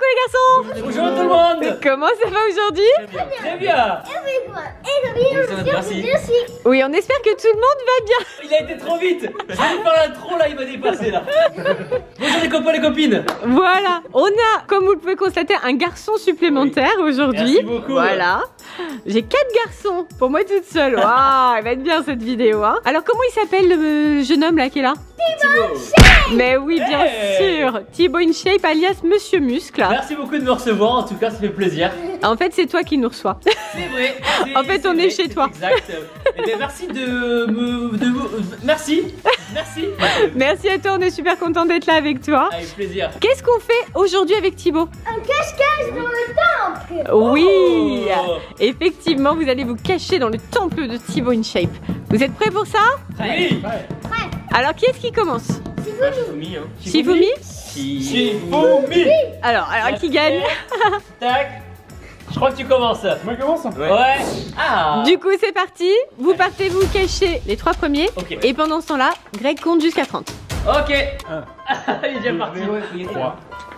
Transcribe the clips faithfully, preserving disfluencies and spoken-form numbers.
les garçons. Bonjour tout le monde. Comment ça va aujourd'hui? Très bien. Merci. Oui, on espère que tout le monde va bien. Il a été trop vite. J'ai dû faire l'intro là, il m'a dépassé là. Bonjour les copains, les copines. Voilà, on a, comme vous le pouvez constater, un garçon supplémentaire oui. aujourd'hui. Merci beaucoup. Voilà. J'ai quatre garçons pour moi toute seule. Waouh, elle va être bien cette vidéo. Hein. Alors, comment il s'appelle le jeune homme là qui est là? Thibaut. Mais oui, bien hey. sûr. Thibaut InShape alias Monsieur Muscle. Merci beaucoup de me recevoir, en tout cas, ça fait plaisir. En fait, c'est toi qui nous reçois. C'est vrai. En fait, on est, vrai, est chez toi. Exact. Et bien, merci de me. De, merci. Merci. Merci à toi, on est super content d'être là avec toi. Avec plaisir. Qu'est-ce qu'on fait aujourd'hui avec Thibaut? Un cache-cache dans le temple. Oui. Oh. Effectivement, vous allez vous cacher dans le temple de Thibaut InShape. Vous êtes prêts pour ça? Oui. Prêt. Alors, qui est-ce qui commence? Shifumi. Hein. Shifumi. Shifumi. Alors, alors qui gagne? Tac. Je crois que tu commences. Moi je commence. Ouais. ouais. Ah. Du coup, c'est parti. Vous partez vous cacher les trois premiers. Okay. Et pendant ce temps-là, Greg compte jusqu'à trente. Ok. un. Il est déjà parti. trois.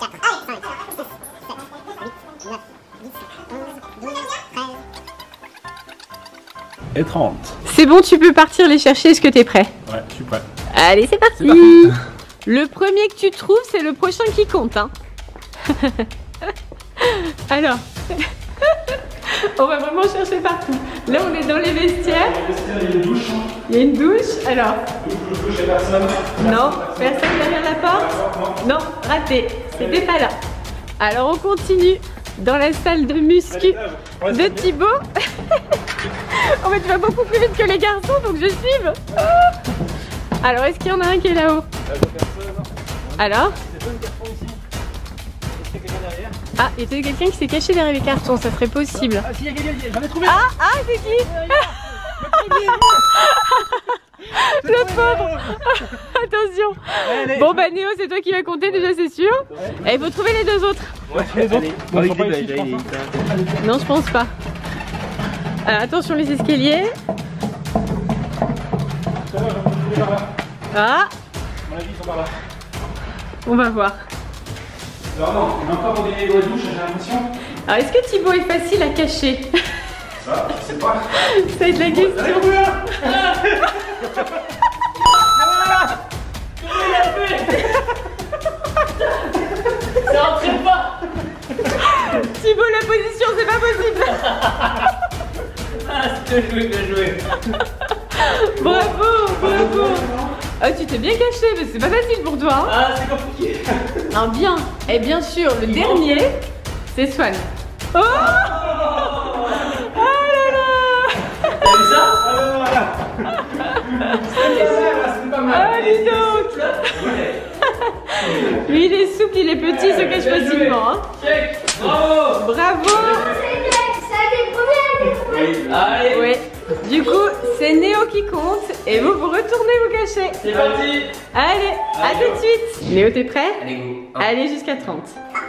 Et trente. C'est bon, tu peux partir les chercher. Est-ce que t'es prêt? Ouais, je suis prêt. Allez, c'est parti. parti. Le premier que tu trouves, c'est le prochain qui compte. Hein. Alors, on va vraiment chercher partout. Là, on est dans les vestiaires. Il y a une douche. Il y a une douche. Alors, Je touche personne. non, personne derrière la porte. Non, raté. C'était pas là. Alors, on continue dans la salle de muscu de Thibaut. En fait, tu vas beaucoup plus vite que les garçons, donc je suive. Alors, est-ce qu'il y en a un qui est là-haut? Alors? Ah, il y a peut-être quelqu'un qui s'est caché derrière les cartons, ça serait possible. Ah, si, il y a quelqu'un, j'en ai trouvé. Ah, ah, c'est qui? Le pauvre. Attention. Bon, bah Néo, c'est toi qui vas compter déjà, c'est sûr. Et il faut trouver les deux autres. Ouais, les autres. Bon, ils sont pas ici, je pense. Non, je pense pas. Alors, attention les escaliers. Ah, À mon avis, ils sont par là. on va voir. Alors non, il y en a encore au début de la douche, j'ai l'impression. Alors, est-ce que Thibaut est facile à cacher? Ça, je sais pas. Ça va être la question. Comment il a fait? Ça rentrait pas. Thibaut, la position, c'est pas possible. Ah, c'est bien joué, bien joué. Bravo, bravo. Ah, tu t'es bien caché, mais c'est pas facile pour toi. Hein. Ah, c'est compliqué. Ah, bien. Et bien sûr, le Il dernier, manque. c'est Swan. Oh, oh là là. T'as vu ça? C'est pas mal. Ah, dis donc. Lui, il est souple, il est petit, il se cache facilement. Hein. Check. Bravo. Bravo. Allez. Oui. Du coup, c'est Néo qui compte et vous vous retournez vous cacher. C'est parti. Allez, à tout de suite. Néo, t'es prêt? Allez, go. Allez, jusqu'à trente.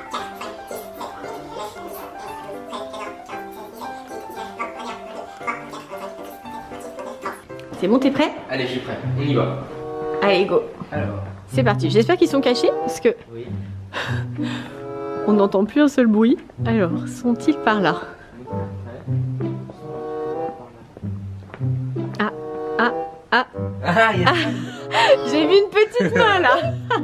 C'est bon, t'es prêt? Allez, je suis prêt. On y va. Allez, go. Alors. C'est parti. J'espère qu'ils sont cachés parce que Oui. on n'entend plus un seul bruit. Alors, sont-ils par là? Ah, ah, ah. Ah, il y a... J'ai vu une petite main là.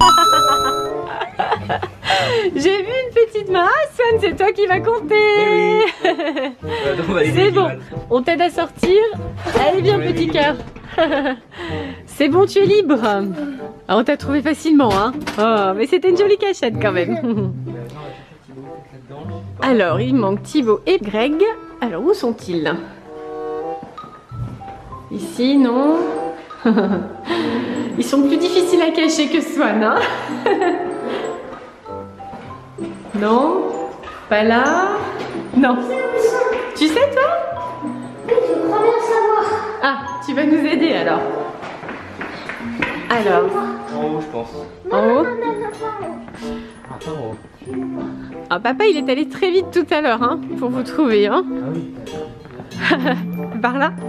J'ai vu une petite main. Ah, Swan, c'est toi qui vas compter. C'est bon. On t'aide à sortir. Allez, viens, petit cœur. C'est bon, tu es libre. Ah, on t'a trouvé facilement, hein. Oh, mais c'était une jolie cachette quand même. Alors, il manque Thibaut et Greg. Alors, où sont-ils? Ici, non. Ils sont plus difficiles à cacher que Swan, hein. Non, pas là. Non. Tu sais, toi? Oui, je crois bien savoir. Ah, tu vas nous aider alors. Alors, En haut, je pense. en haut. Non, non, non, Attends, en haut. Ah, papa, il est allé très vite tout à l'heure, hein, pour vous trouver, hein. Ah oui. Par là.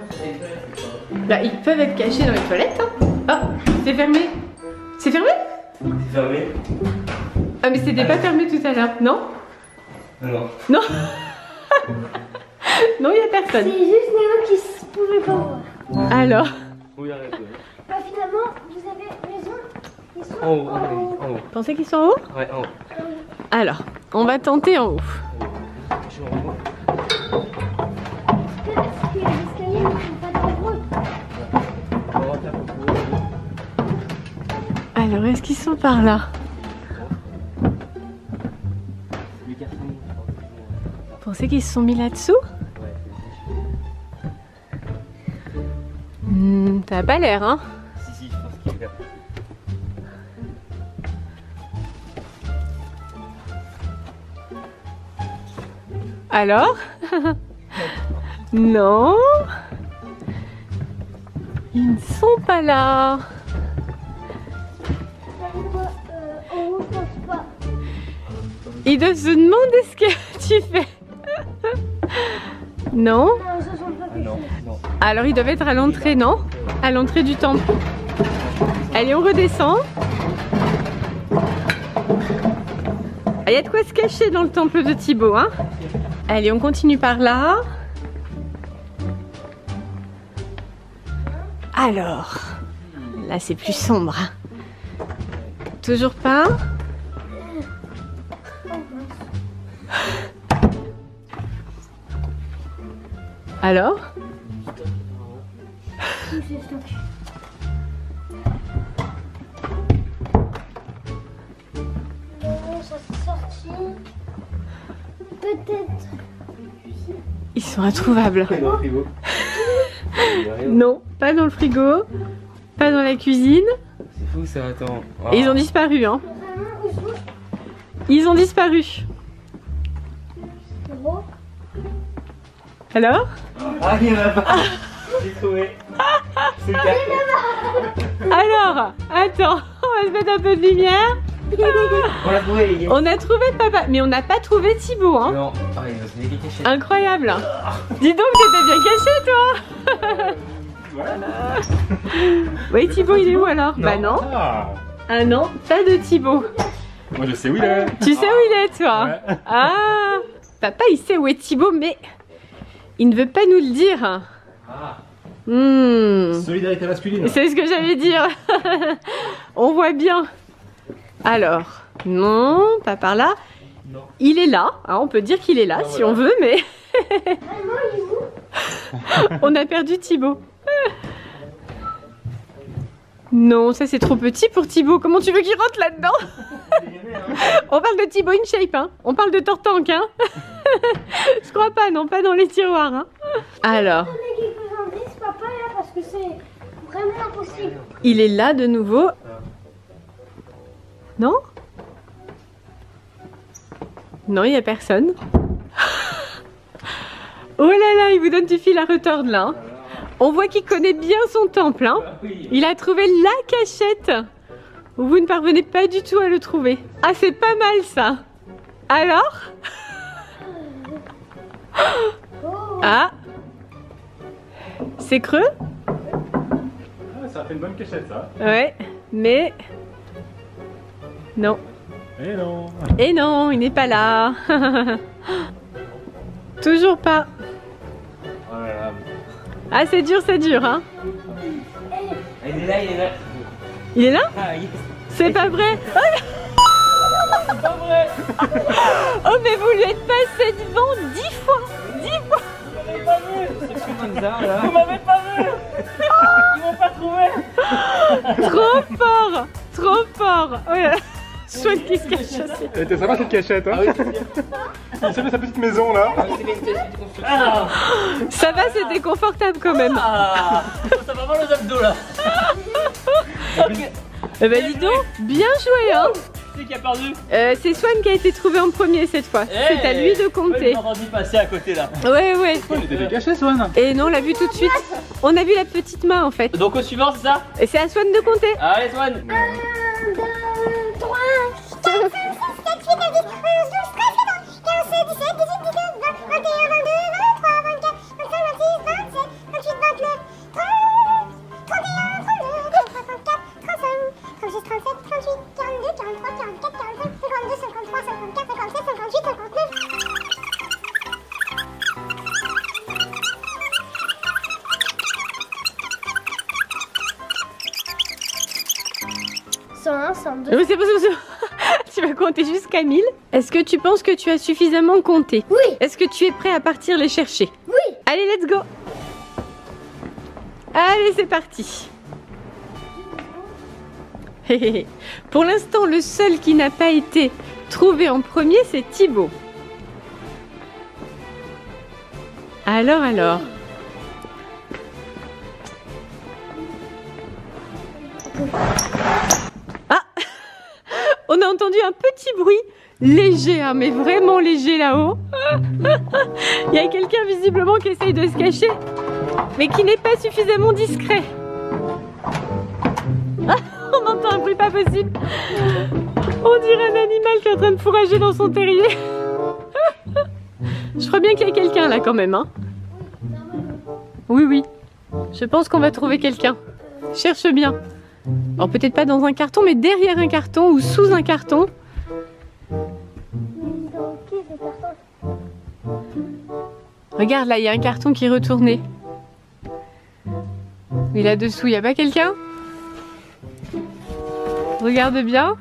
Là, ils peuvent être cachés dans les toilettes. Hein. Oh, c'est fermé. C'est fermé? C'est fermé? Ah mais c'était pas fermé tout à l'heure, non? Non. Non. Non, il n'y a C'est personne. juste Néo qui ne pouvait pas voir. Alors, Oui, arrête. Ouais. Bah, finalement, vous avez raison. Ils sont En haut, en haut, en haut. vous pensez qu'ils sont en haut? Ouais, en haut. Alors, on va tenter en haut. Je suis en haut. Est-ce que les escaliers ne sont pas très gros? On va faire pour pouvoir. Alors, est-ce qu'ils sont par là? Les cartons. Vous pensez qu'ils se sont mis là-dessous? Ouais, Hmm, ça a pas l'air, hein? si, si, je pense qu'il est là. Alors? Non? Ils ne sont pas là. Euh, en haut, je pense pas. Ils doivent se demander ce que tu fais. Non? Non, ils se sont pas Ah non, non. Alors ils doivent être à l'entrée, non? À l'entrée du temple. Allez, on redescend. Il y a de quoi se cacher dans le temple de Thibaut, hein? Allez, on continue par là. Alors, là c'est plus sombre. Toujours pas? Alors? Où c'est stock? Non, ça s'est sorti. Peut-être. Ils sont introuvables. Dans le frigo. Il y a rien. Non, pas dans le frigo, pas dans la cuisine. C'est fou ça, attends. Oh. Et ils ont disparu, hein. Vraiment, où sont Ils ont disparu. les gros? Alors? Ah, il y en a pas. J'ai trouvé. C'est le cas. Alors, attends, on va se mettre un peu de lumière. On l'a trouvé, les gars. On a trouvé papa, mais on n'a pas trouvé Thibaut, hein. Non. Ah, il va se mettre des cachets. Incroyable. Dis donc, t'étais bien caché, toi. Oui, Thibaut, il est où alors? Bah non. Ah, Ah non, pas de Thibaut. moi je sais où il est. Tu sais où il est, toi? Ouais. Ah, papa, il sait où est Thibaut, mais il ne veut pas nous le dire. Ah. Hmm. Solidarité masculine. C'est ce que j'allais dire. On voit bien. Alors, non, pas par là. Non. Il est là, hein, on peut dire qu'il est là Ah, si voilà. on veut, mais Vraiment, il est où? on a perdu Thibaut. Non, ça c'est trop petit pour Thibaut. Comment tu veux qu'il rentre là-dedans? On parle de Thibaut InShape, hein. On parle de Tortank, hein. Je crois pas, non, pas dans les tiroirs, hein. Alors, On a quelques indices, papa, là, parce que c'est vraiment impossible. il est là de nouveau. Non? Non, il n'y a personne. Oh là là, il vous donne du fil à retordre là. hein. On voit qu'il connaît bien son temple. Hein. Il a trouvé la cachette où vous ne parvenez pas du tout à le trouver. Ah, c'est pas mal ça. Alors? Ah, c'est creux? Ah, ça a fait une bonne cachette ça. Ouais, mais non. Eh non. Et non, il n'est pas là. Toujours pas. Oh là là. Ah, c'est dur, c'est dur, hein. Il est là, il est là. Il est là? Ah, yes. C'est pas vrai. C'est pas vrai. Oh, mais vous lui êtes passé devant dix fois. Dix fois. Vous m'avez pas vu. C'est ce bizarre là. Vous m'avez pas vu. Ils m'ont pas trouvé. Trop fort. Trop fort. Oh là là. Chouette qui se cache aussi. Elle était sympa cette cachette, hein. Ah oui, c'est bien. Il s'est fait sa petite maison là. Ah, c'est bien, c'est une construction. Ah, Ça va, c'était confortable quand même. ah, ça va mal aux abdos là. Eh ben dis donc, bien joué, hein. C'est qui a perdu? Euh, c'est Swan qui a été trouvé en premier cette fois. C'est à lui de compter. J'ai entendu passer à côté là. Ouais, ouais. Il était fait cacher, Swan. Et non, on l'a vu tout de suite. On a vu la petite main en fait. Donc au suivant, c'est ça? Et c'est à Swan de compter. Allez, Swan. un, deux, trois, quatre, cinq, six, sept, huit, neuf, dix, onze, douze, treize, quatorze, quinze, dix-sept, dix-huit, dix-neuf, vingt, vingt et un, vingt-deux, vingt-trois, vingt-quatre, vingt-cinq, vingt-six, vingt-sept, vingt-huit, vingt-neuf, trente, trente et un, trente-deux, trente-trois, trente-quatre, trente-cinq, trente-six, trente-sept, trente-huit, quarante-neuf, quarante-quatre, quarante-cinq, cinquante-deux, cinquante-trois, cinquante-quatre, cinquante-sept, cinquante-huit, cinquante-neuf. cent un, cent deux. Oui, c'est pas ça. Tu vas compter jusqu'à mille. Est-ce que tu penses que tu as suffisamment compté? Oui. Est-ce que tu es prêt à partir les chercher? Oui. Allez, let's go. Allez, c'est parti. Pour l'instant, le seul qui n'a pas été trouvé en premier, c'est Thibaut. Alors, alors. Ah! On a entendu un petit bruit léger, hein, mais vraiment léger là-haut. Il y a quelqu'un visiblement qui essaye de se cacher, mais qui n'est pas suffisamment discret. On entend un bruit pas possible. On dirait un animal qui est en train de fourrager dans son terrier. Je crois bien qu'il y a quelqu'un là quand même. Hein. Oui, oui. Je pense qu'on va trouver quelqu'un. Cherche bien. Alors peut-être pas dans un carton, mais derrière un carton ou sous un carton. Regarde là, il y a un carton qui est retourné. Mais là-dessous, il n'y a pas quelqu'un? Regarde bien.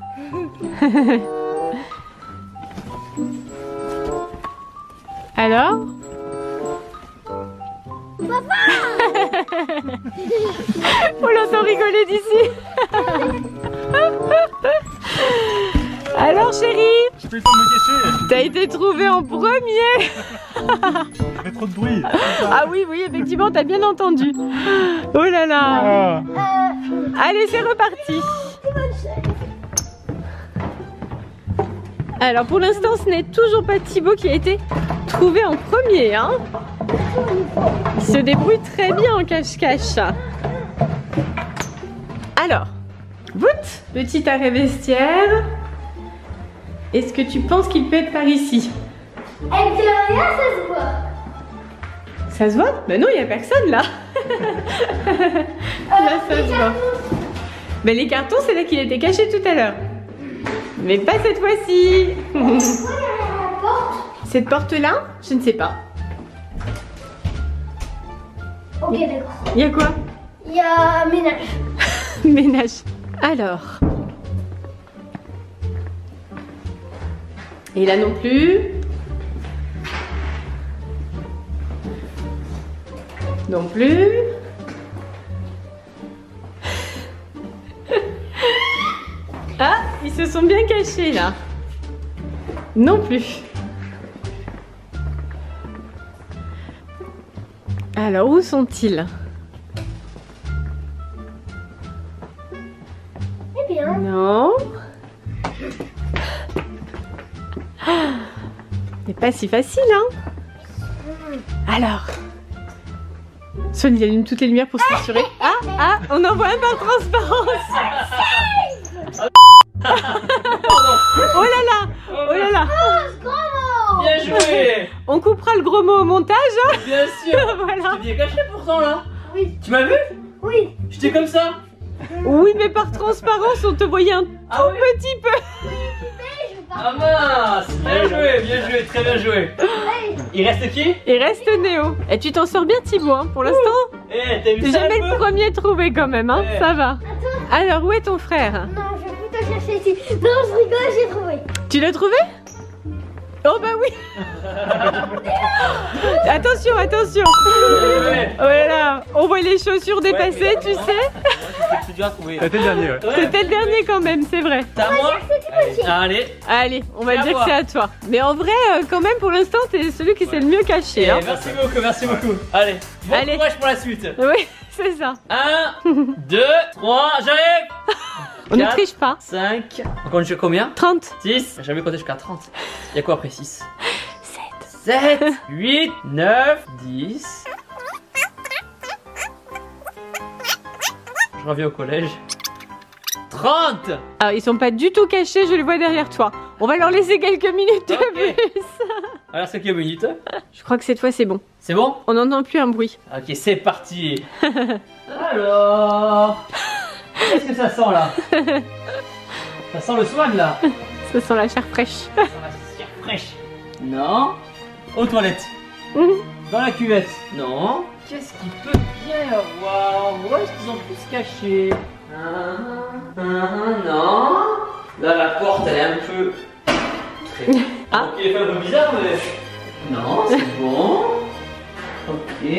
Alors? On l'entend rigoler d'ici. Alors chérie, j'ai plus le temps de me cacher. t'as été trouvé en premier. Ça fait trop de bruit. Ah oui, oui, effectivement, t'as bien entendu. Oh là là. Ah. Allez, c'est reparti. Alors pour l'instant, ce n'est toujours pas Thibaut qui a été trouvé en premier. Hein. Il se débrouille très bien en cache-cache. Alors, Bout, petit arrêt vestiaire. Est-ce que tu penses qu'il peut être par ici? Avec de rien, ça se voit. Ça se voit? Ben non, il n'y a personne là. Là, ça se voit. Mais les cartons, c'est là qu'il était caché tout à l'heure. Mais pas cette fois-ci. Cette porte-là? Je ne sais pas. Ok, d'accord. Il y a quoi? Il y a ménage. Ménage. Alors. Et là non plus. Non plus. Ah, ils se sont bien cachés là. Non plus. Alors, où sont-ils? Eh bien. Non. C'est pas si facile, hein? Alors. Son, il allume toutes les lumières pour s'assurer. Ah, ah, on en voit un par transparence. Oh là là, oh là là. Bien joué. On coupera le gros mot au montage. Hein. Bien sûr. Voilà. T'es bien caché pourtant là. Oui. Tu m'as vu? Oui. J'étais comme ça. Oui, mais par transparence, on te voyait un tout Ah oui. petit peu. Ah mince. Bien joué, bien joué, très bien joué. Il reste qui? Il reste Néo. Et tu t'en sors bien, Thibaut, hein, pour l'instant. Eh, t'as vu T'es ça jamais un le peu? premier trouvé quand même, hein. Ouais. Ça va. Alors, où est ton frère? Non, je vais plutôt chercher ici. Non, je rigole, j'ai trouvé. Tu l'as trouvé? Oh bah oui. Attention, attention. Ouais. Voilà, on voit les chaussures dépasser, mais- tu sais. C'est dur à trouver. C'était le dernier, ouais. Ouais. C'était le dernier quand même, c'est vrai. C'est à moi? Allez. Allez, on va C'est à dire moi. que c'est à toi. Mais en vrai, euh, quand même, pour l'instant, t'es celui qui s'est le mieux caché. Eh, Hein. merci beaucoup, merci beaucoup. Allez, bon Allez. courage pour la suite. Oui, c'est ça. un, deux, trois, j'arrive. On ne Quatre. triche pas. cinq. On compte jusqu'à combien? trente. six. J'ai jamais compté jusqu'à trente. Il y a quoi après six? sept. sept, huit, neuf, dix. Je reviens au collège. trente. Alors, ils sont pas du tout cachés, je les vois derrière toi. On va leur laisser quelques minutes de Ok. plus. Alors c'est quelques minutes. Je crois que cette fois, c'est bon. C'est bon? On n'entend plus un bruit. Ok, c'est parti. Alors, qu'est-ce que ça sent là? Ça sent le swan là. Ça sent la chair fraîche. Ça sent la chair fraîche. Non. Aux toilettes. Mhm. Dans la cuvette. Non. Qu'est-ce qu'il peut bien y avoir? Où est-ce qu'ils ont pu se cacher? Ah, ah, non. Là, la porte, elle est un peu... Très... Ah. Ok, elle fait un peu bizarre, mais... Non, c'est bon. Ok.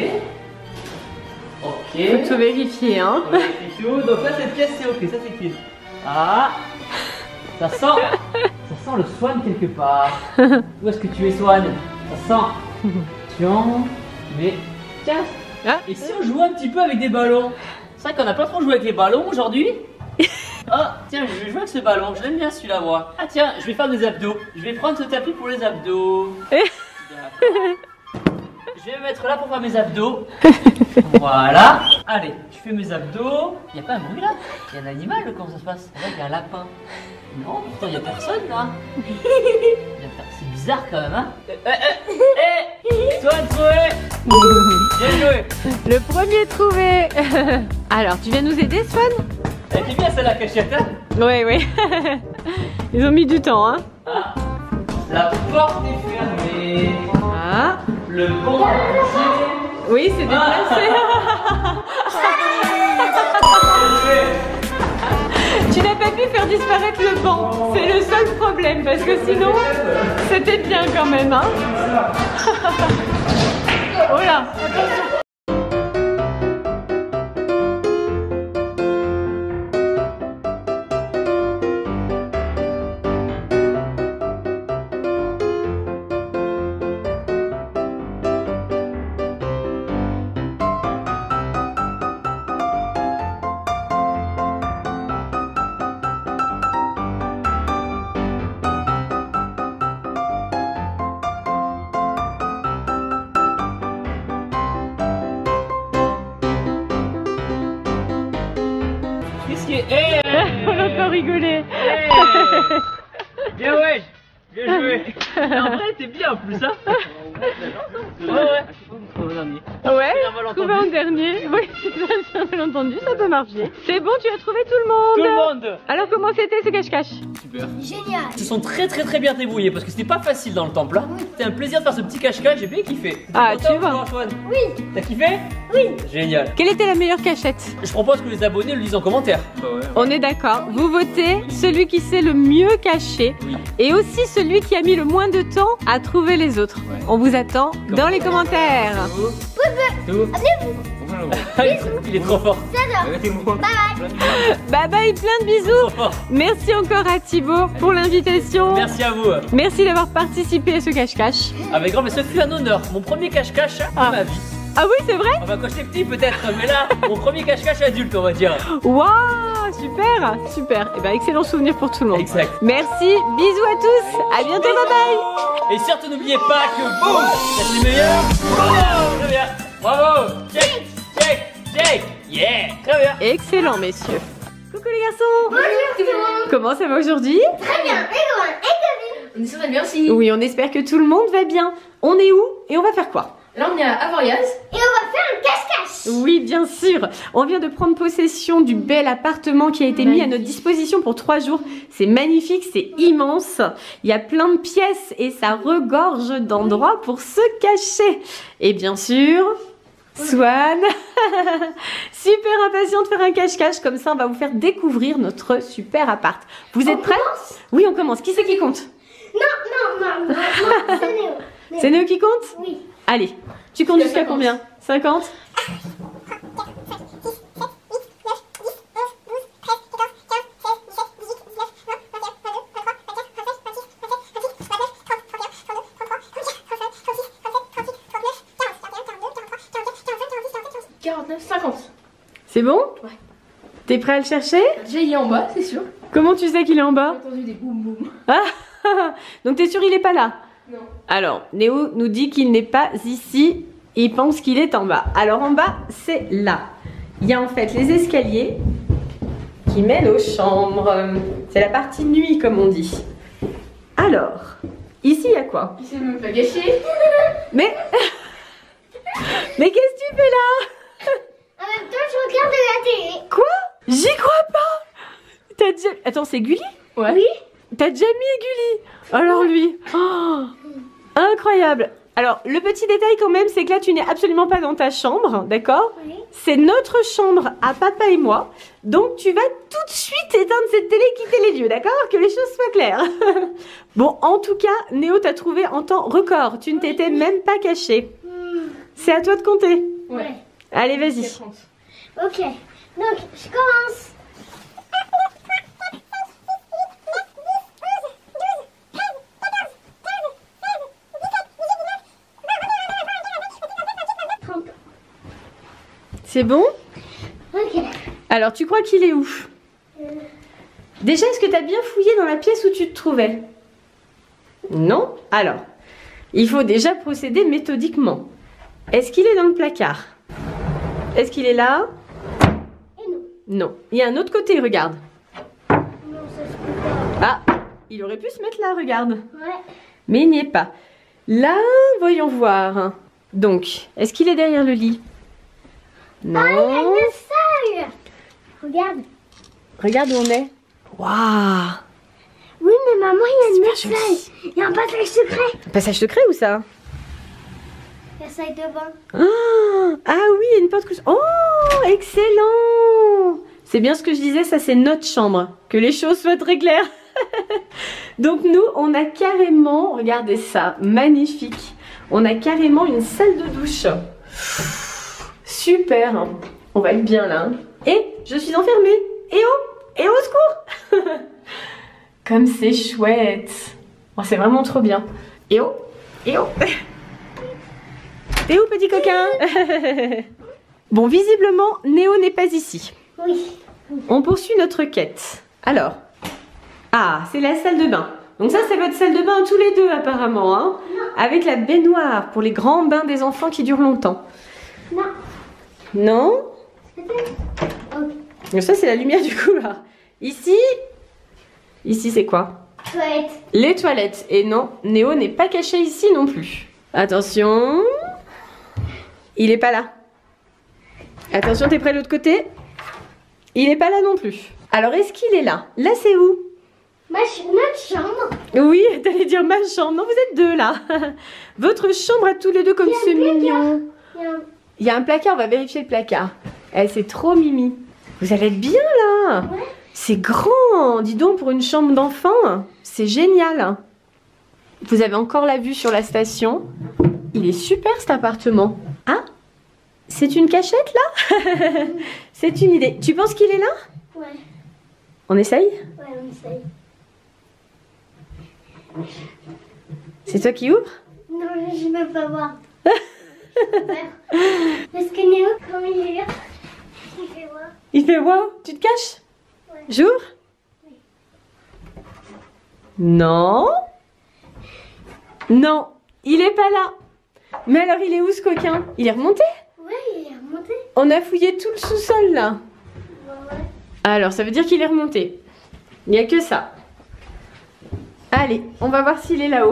Ok. Faut tout vérifier, hein. On vérifie tout. Donc là, cette pièce, c'est ok, ça c'est clean. Ah. Ça sent... Ça sent le swan quelque part. Où est-ce que tu es, swan? Ça sent... Tiens... Mais... Tiens. Ah. Et si on jouait un petit peu avec des ballons? C'est vrai qu'on n'a pas trop joué avec les ballons aujourd'hui. Oh, tiens, je vais jouer avec ce ballon, je l'aime bien celui-là, moi. Ah tiens, je vais faire des abdos. Je vais prendre ce tapis pour les abdos. D'accord. Je vais me mettre là pour faire mes abdos. Voilà. Allez, je fais mes abdos. Il n'y a pas un bruit là? Il y a un animal, comment ça se passe? Là, il y a un lapin. Non, pourtant il n'y a personne là. Il y a per- C'est bizarre quand même, hein? Eh, eh, eh, toi, trouvé. Bien joué. Le premier trouvé. Alors, tu viens nous aider, Swan? Elle était bien celle-là, cachette, hein? Ouais, ouais. Ils ont mis du temps, hein. Ah, la porte est fermée. Ah. Le banc est placé. Oui, c'est déplacé. Tu n'as pas pu faire disparaître le banc. C'est le seul problème, parce que sinon, c'était bien quand même, hein. Oh là. Qu'est-ce qui est? Hey, On entend rigoler. hey. Bien ouais, bien joué. En vrai, t'es bien en plus, hein. Ouais, ouais. Ouais, malentendu. trouvé en dernier. Oui, c'est un malentendu, ça peut marcher. C'est bon, tu as trouvé tout le monde. Tout le monde. Alors, comment c'était ce cache-cache? Super. Génial. Ils se sont très très très bien débrouillés parce que c'était pas facile dans le temple, hein. C'était un plaisir de faire ce petit cache-cache, j'ai bien kiffé. Ah, T'es content, tu vois. Antoine? Oui. T'as kiffé? Oui. Génial. Quelle était la meilleure cachette? Je propose que les abonnés le lisent en commentaire. On est d'accord. Vous votez celui qui s'est le mieux caché Oui. et aussi celui qui a mis le moins de temps à trouver les autres. Ouais. On vous attend dans les commentaires. Tout. Il est trop fort. Bye bye, plein de bisous. Trop fort. Merci encore à Thibaut pour l'invitation. Merci à vous. Merci d'avoir participé à ce cache-cache. Avec grand, mais ce fut un honneur. Mon premier cache-cache de Ah. ma vie. Ah oui, c'est vrai? Enfin, quand j'étais petit peut-être, mais là, mon premier cache-cache adulte, on va dire. Waouh, super, super. Et ben excellent souvenir pour tout le monde. Exact. Merci, bisous à tous. À bientôt, bye bye. Et surtout, n'oubliez pas que boum, c'est les meilleurs. Bravo, très bien. Bravo. Check, check, check. Yeah, très bien. Excellent, messieurs. Coucou les garçons. Bonjour tout le monde. Comment ça va aujourd'hui? Très bien. Et toi? Et David? On est sur la bien aussi. Oui, on espère que tout le monde va bien. On est où et on va faire quoi? Là, on est à Avoriaz. Et on va faire un cache-cache. Oui, bien sûr. On vient de prendre possession du bel appartement qui a été mis à notre disposition pour trois jours. C'est magnifique, c'est immense. Il y a plein de pièces et ça regorge d'endroits pour se cacher. Et bien sûr, Swan, super impatient de faire un cache-cache. Comme ça, on va vous faire découvrir notre super appart. Vous êtes prêts? Oui, on commence. Qui c'est qui compte? Non, non, non, non, non, c'est Néo. Néo. C'est Néo qui compte? Oui. Allez, tu comptes jusqu'à combien? cinquante? quarante-neuf, cinquante. C'est bon? Ouais. T'es prêt à le chercher? Déjà, il est en bas, c'est sûr. Comment tu sais qu'il est en J'ai bas? entendu des boum boum. Ah, donc t'es sûr il est pas là? Non. Alors, Néo nous dit qu'il n'est pas ici. Il pense qu'il est en bas. Alors en bas, c'est là. Il y a en fait les escaliers qui mènent aux chambres. C'est la partie nuit comme on dit. Alors, ici il y a quoi? Il s'est même pas gâché. Mais... Mais qu'est-ce que tu fais là? En même temps, je regarde la télé. Quoi? J'y crois pas. T'as dit... Attends, c'est Gulli? Ouais. Oui. T'as déjà mis Gulli? Alors lui, oh, incroyable. Alors, le petit détail quand même, c'est que là, tu n'es absolument pas dans ta chambre, d'accord? Oui. C'est notre chambre à papa et moi. Donc, tu vas tout de suite éteindre cette télé et quitter les lieux, d'accord? Que les choses soient claires. Bon, en tout cas, Néo t'a trouvé en temps record. Tu ne t'étais même pas caché. Hmm. C'est à toi de compter. Ouais. Allez, vas-y. Ok. Donc, je commence. C'est bon? Ok. Alors, tu crois qu'il est où? Déjà, est-ce que tu as bien fouillé dans la pièce où tu te trouvais? Non? Alors, il faut déjà procéder méthodiquement. Est-ce qu'il est dans le placard? Est-ce qu'il est là? Et non. Non. Il y a un autre côté, regarde. Non, ça se peut pas. Ah, il aurait pu se mettre là, regarde. Ouais. Mais il n'y est pas. Là, voyons voir. Donc, est-ce qu'il est derrière le lit? Non. Ah, il y a une salle. Regarde. Regarde où on est. Waouh. Oui, mais maman, il y a une Super salle. joli. Il y a un passage secret. Un passage secret ou ça? La salle de bain. Ah, ah oui, il y a une porte couche. Oh, excellent. C'est bien ce que je disais, ça c'est notre chambre. Que les choses soient très claires. Donc nous, on a carrément, regardez ça, magnifique. On a carrément une salle de douche. Super. On va être bien là. Et je suis enfermée. Et oh, et au secours. Comme c'est chouette. Oh, c'est vraiment trop bien. Et oh, et oh. T'es où, petit coquin? Bon, visiblement, Néo n'est pas ici. Oui. On poursuit notre quête. Alors, ah, c'est la salle de bain. Donc ça, c'est votre salle de bain tous les deux, apparemment, hein? Avec la baignoire pour les grands bains des enfants qui durent longtemps. Non. Non? Ok. Donc ça, c'est la lumière du couloir. Ici, ici, c'est quoi? Toilette. Les toilettes. Et non, Néo n'est pas caché ici non plus. Attention. Il est pas là. Attention, t'es prêt de l'autre côté? Il est pas là non plus. Alors, est-ce qu'il est là? Là, c'est où? Ma ch notre chambre. Oui, t'allais dire ma chambre. Non, vous êtes deux là. Votre chambre à tous les deux comme c'est mignon. Il y a un... Il y a un placard, on va vérifier le placard. Eh, c'est trop mimi. Vous allez être bien là. Ouais. C'est grand. Dis donc, pour une chambre d'enfant, c'est génial. Vous avez encore la vue sur la station. Il est super cet appartement. Ah, c'est une cachette là? C'est une idée. Tu penses qu'il est là? Ouais. On essaye? Ouais, on essaye. C'est toi qui ouvres? Non, je ne veux pas voir. Parce que Néo, quand il est là, il fait voir. Il fait wow. Tu te caches? Ouais. J'ouvre? Oui. Non. Non, il est pas là. Mais alors il est où ce coquin? Il est remonté? Ouais, il est remonté. On a fouillé tout le sous-sol là. Ouais, ouais. Alors ça veut dire qu'il est remonté. Il n'y a que ça. Allez, on va voir s'il est là-haut.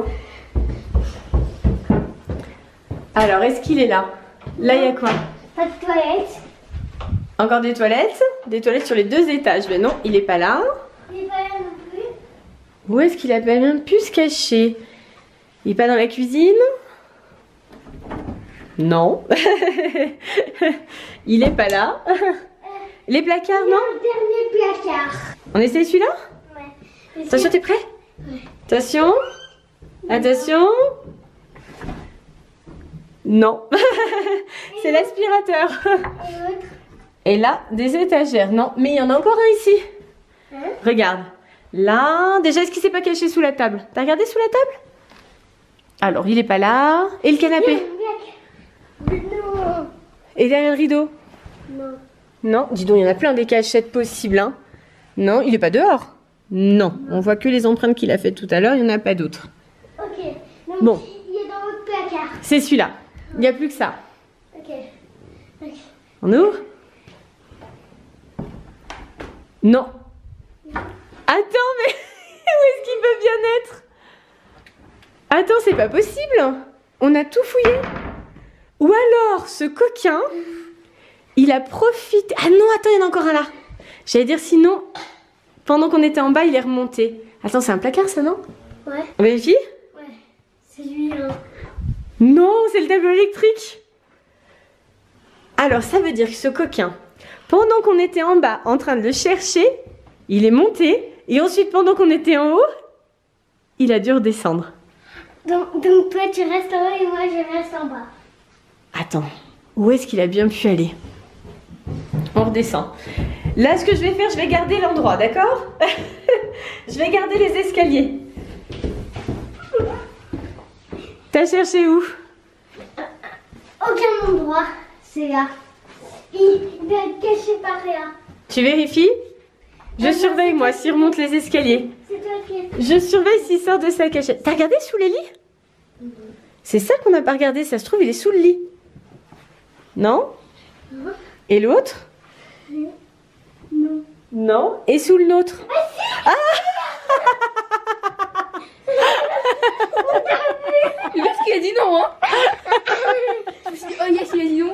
Alors, est-ce qu'il est là? Là, il y a quoi? Pas de toilette. Encore des toilettes? Des toilettes sur les deux étages. Mais non, il est pas là. Il est pas là non plus. Où est-ce qu'il a bien pu se cacher? Il est pas dans la cuisine? Non. Il est pas là. Les placards, Il y a non? un dernier placard. On essaie celui-là? Ouais. Attention, t'es prêt? Ouais. Attention. Attention. Non. C'est l'aspirateur. Et l'autre. Et là, des étagères. Non, mais il y en a encore un ici. Hein? Regarde. Là, déjà, est-ce qu'il s'est pas caché sous la table? T'as regardé sous la table? Alors, il est pas là. Et le canapé? Non. Et derrière le rideau? Non. Non, dis donc, il y en a plein des cachettes possibles. Hein. Non, il est pas dehors? Non, on voit que les empreintes qu'il a faites tout à l'heure, il n'y en a pas d'autres. Ok. Donc, Bon. il est dans votre placard. C'est celui-là. Il n'y a plus que ça. Ok. Ok. On ouvre? Non. Attends, mais où est-ce qu'il peut bien être? Attends, c'est pas possible. On a tout fouillé. Ou alors, ce coquin, il a profité... Ah non, attends, il y en a encore un là. J'allais dire sinon... Pendant qu'on était en bas, il est remonté. Attends, c'est un placard ça, non? Ouais. Vérifie. Ouais. C'est lui, hein. Non, c'est le tableau électrique. Alors, ça veut dire que ce coquin, pendant qu'on était en bas en train de le chercher, il est monté. Et ensuite, pendant qu'on était en haut, il a dû redescendre. Donc, donc toi, tu restes en haut et moi, je reste en bas. Attends, où est-ce qu'il a bien pu aller? On redescend. Là, ce que je vais faire, je vais garder l'endroit, d'accord? Je vais garder les escaliers. T'as cherché où? Aucun endroit, c'est là. Il doit être caché par rien. Tu vérifies? Je surveille, moi, s'il remonte les escaliers. C'est toi qui es... Je surveille s'il sort de sa cachette. T'as regardé sous les lits? C'est ça qu'on n'a pas regardé. Ça se trouve, il est sous le lit. Non? Et l'autre? Non. Non. Et sous le nôtre? Ah! Mais parce qu'il a dit non, hein. Je me suis dit, oh yes, il a dit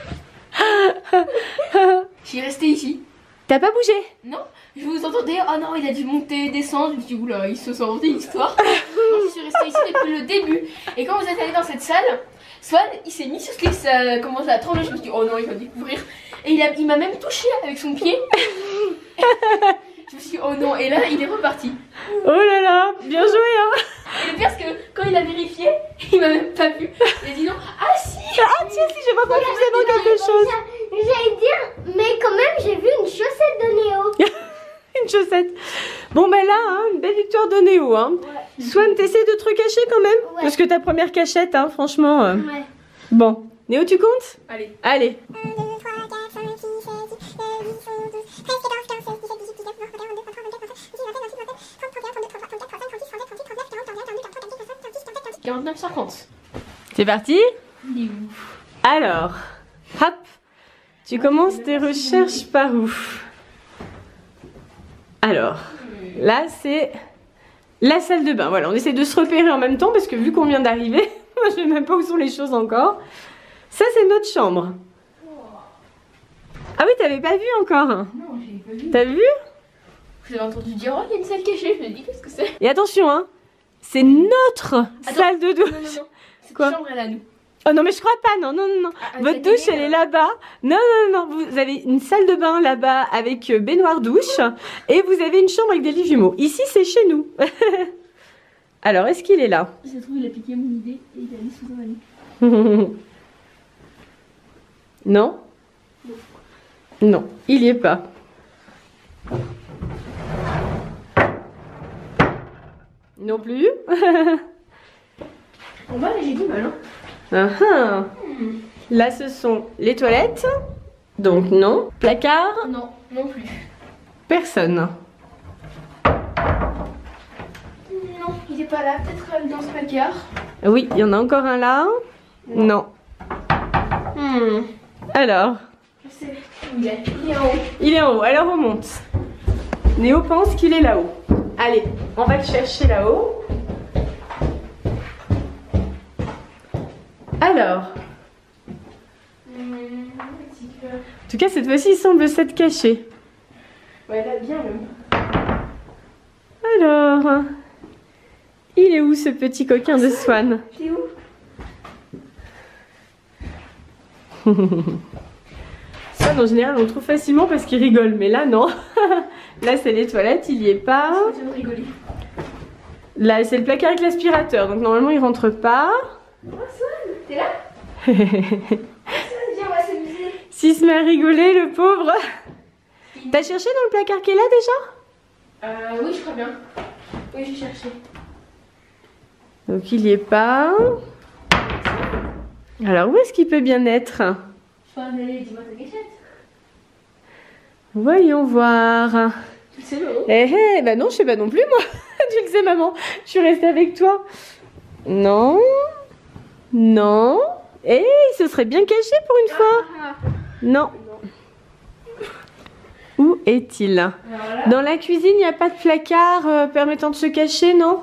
non. J'ai resté ici. T'as pas bougé? Non, je vous entendais, oh non, il a dû monter, descendre. Je me suis dit, oula, il se sont inventé une histoire. Donc, je suis restée ici depuis le début. Et quand vous êtes allé dans cette salle, Swan, il s'est mis sur ce lit, ça commence à trembler. Je me suis dit, oh non, il va découvrir. Et il, a, il m'a même touché avec son pied. Je me suis dit, oh non, et là, il est reparti. Oh là là, bien joué, hein. Et le pire, c'est que quand il a vérifié, il m'a même pas vu. Il a dit non, ah si. Ah tiens, si, j'ai pas compris que c'est dans quelque chose. J'allais dire, mais quand même, j'ai vu une chaussette de Néo. Une chaussette. Bon ben là, hein, une belle victoire de Néo. Hein. Ouais. Swan, t'essaies de te recacher quand même? Ouais. Parce que ta première cachette, hein, franchement. euh. Ouais. Bon, Néo, tu comptes? Allez. Allez. un, deux, trois, quatre, cinq, six, sept, huit, neuf, dix, onze, douze, treize, quatorze, quinze, seize, dix-sept, dix-huit, dix-neuf, vingt, vingt-et-un, vingt-deux, vingt-trois, vingt-quatre, vingt-cinq, vingt-six, vingt-sept, vingt-huit, vingt-neuf, trente, trente et un, trente-deux, trente-trois, trente-quatre, trente-cinq, trente-six, trente-sept, trente-huit, trente-neuf, quarante, quarante-un, quarante-deux, quarante-trois, quarante-quatre, quarante-cinq, quarante-six, quarante-sept, quarante-neuf cinquante. C'est parti? Il est où? Alors, hop. Tu commences tes recherches par où? Alors, là c'est la salle de bain. Voilà, on essaie de se repérer en même temps parce que vu qu'on vient d'arriver, moi je sais même pas où sont les choses encore. Ça c'est notre chambre. Ah oui, t'avais pas vu encore? Non, j'ai pas vu. T'as vu? Vous avez entendu dire, oh, il y a une salle cachée. Je me dis, qu'est-ce que c'est? Et attention, hein, c'est notre salle de douche. Non, non, non. Cette Quoi? chambre, elle est à nous. Oh non, mais je crois pas, non, non, non, non. Ah, Votre cette douche, télé, elle est là. là-bas. Non, non, non, non, vous avez une salle de bain là-bas avec euh, baignoire douche. Et vous avez une chambre avec des lits jumeaux. Ici, c'est chez nous. Alors, est-ce qu'il est là? Ça se trouve, il a piqué mon idée et il a mis sous un lit. Non? Non, il y est pas. Non plus? En bas, j'ai du mal, hein. Ah ah. Là, ce sont les toilettes. Donc non. Placard? Non, non plus. Personne. Non, il est pas là. Peut-être dans ce placard. Oui, il y en a encore un là. Non. Hmm. Alors? Je sais où il est. Il est en haut. Il est en haut, alors on monte. Néo pense qu'il est là-haut. Allez, on va le chercher là-haut. Alors, Mmh, un petit peu. en tout cas, cette fois-ci, il semble s'être caché. Ouais, là, bien même. Alors, il est où ce petit coquin de Swan? T'es où? Swan, en général, on le trouve facilement parce qu'il rigole, mais là, non. Là, c'est les toilettes, il y est pas. Je viens de rigoler. Là, c'est le placard avec l'aspirateur, donc normalement, il rentre pas. Oh, Swan, t'es là? Swan, viens, on va s'amuser. S'il se met à rigoler, le pauvre. T'as cherché dans le placard qui est là déjà? Euh, oui, je crois bien. Oui, j'ai cherché. Donc il y est pas. Alors où est-ce qu'il peut bien être? Swan, allez, dis-moi ta cachette. Voyons voir. Tu le sais, non? Eh eh, bah non, je sais pas non plus moi. Tu le sais maman, je suis restée avec toi. Non. Non. Eh, il se serait bien caché pour une fois. Ah, Non. Où est-il? alors là, Dans la cuisine, il n'y a pas de placard euh, permettant de se cacher, non?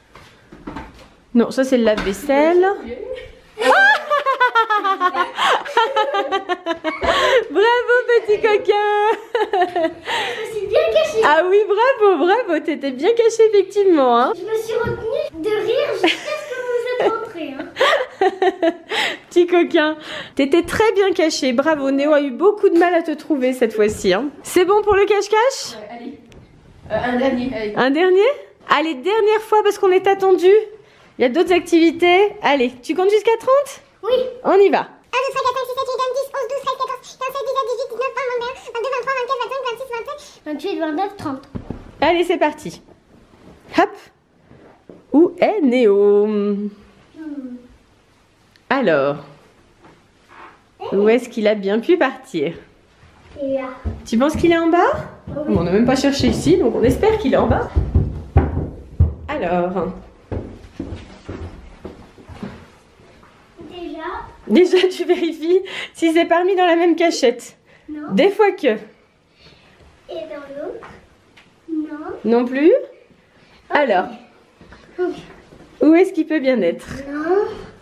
Non, ça c'est le lave-vaisselle. Bravo petit coquin. Je me suis bien cachée. Ah oui, bravo, bravo, t'étais bien caché effectivement. Hein. Je me suis retenue de rire jusqu'à ce que vous êtes rentrés. Hein. Petit coquin, t'étais très bien caché, bravo. Néo a eu beaucoup de mal à te trouver cette fois-ci. Hein. C'est bon pour le cache-cache? Ouais, allez. Euh, un dernier, allez. Un dernier? Allez, dernière fois parce qu'on est attendu. Il y a d'autres activités. Allez, tu comptes jusqu'à trente? Oui. On y va. un, deux, trois, quatre, cinq, six, sept, huit, neuf, dix, onze, douze, treize, quatorze, quinze, seize, dix-sept, dix-huit, dix-neuf, vingt, vingt-et-un, vingt-deux, vingt-trois, vingt-quatre, vingt-cinq, vingt-six, vingt-sept, vingt-huit, vingt-neuf, trente. Allez, c'est parti. Hop. Où est Néo? Alors, où est-ce qu'il a bien pu partir? Et là. Tu penses qu'il est en bas? Oui. On n'a même pas cherché ici, donc on espère qu'il est en bas. Alors, Déjà. déjà tu vérifies si c'est pas mis dans la même cachette. Non. Des fois que. Et dans l'autre. Non. Non plus? Alors, Ok. où est-ce qu'il peut bien être? Non.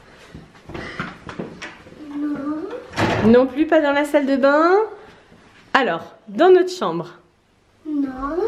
Non. Non plus, pas dans la salle de bain. Alors, dans notre chambre. Non.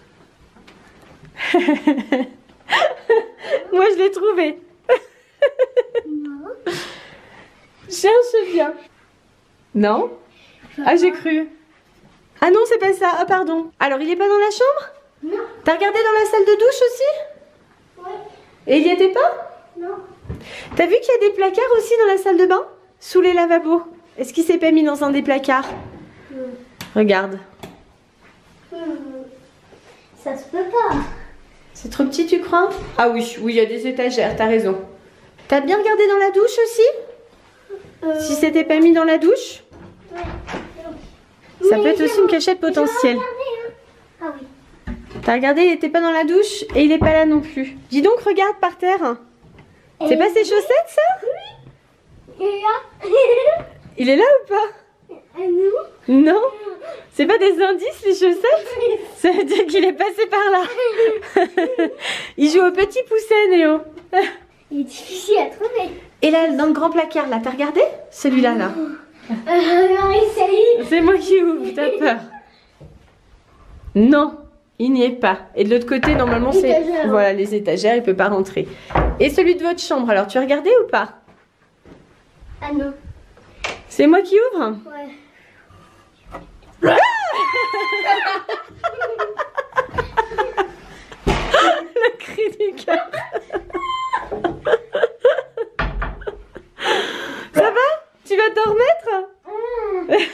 Moi, je l'ai trouvé. Non. Cherche bien. Non? Ah, j'ai cru. Ah non, c'est pas ça. Ah, pardon. Alors, il est pas dans la chambre? Non. T'as regardé dans la salle de douche aussi? Oui. Et il y était pas? Non. T'as vu qu'il y a des placards aussi dans la salle de bain? Sous les lavabos. Est-ce qu'il s'est pas mis dans un des placards? Hmm. Regarde. Hmm. Ça se peut pas. C'est trop petit, tu crois? Ah oui, oui, il y a des étagères, t'as raison. T'as bien regardé dans la douche aussi? Euh, Si c'était pas mis dans la douche? ouais. Ça Mais peut être j'ai aussi une re- cachette j'ai potentielle. regardé, hein. Ah oui. T'as regardé, il était pas dans la douche et il est pas là non plus. Dis donc, regarde par terre. C'est Et- pas ses chaussettes, ça? Et là. Il est là ou pas? Et nous. Non? C'est pas des indices, les chaussettes? Ça veut dire qu'il est passé par là. Il joue au petit pousset, Néo. Il est difficile à trouver. Et là, dans le grand placard, là, t'as regardé? Celui-là, là. Euh, non, essaye. C'est moi qui ouvre, t'as peur. Non, il n'y est pas. Et de l'autre côté, normalement, c'est... Étagère. Voilà, les étagères, il peut pas rentrer. Et celui de votre chambre, alors, tu as regardé ou pas? Ah non. C'est moi qui ouvre? Ouais. Le cri du cœur. Ça va? Tu vas t'en remettre?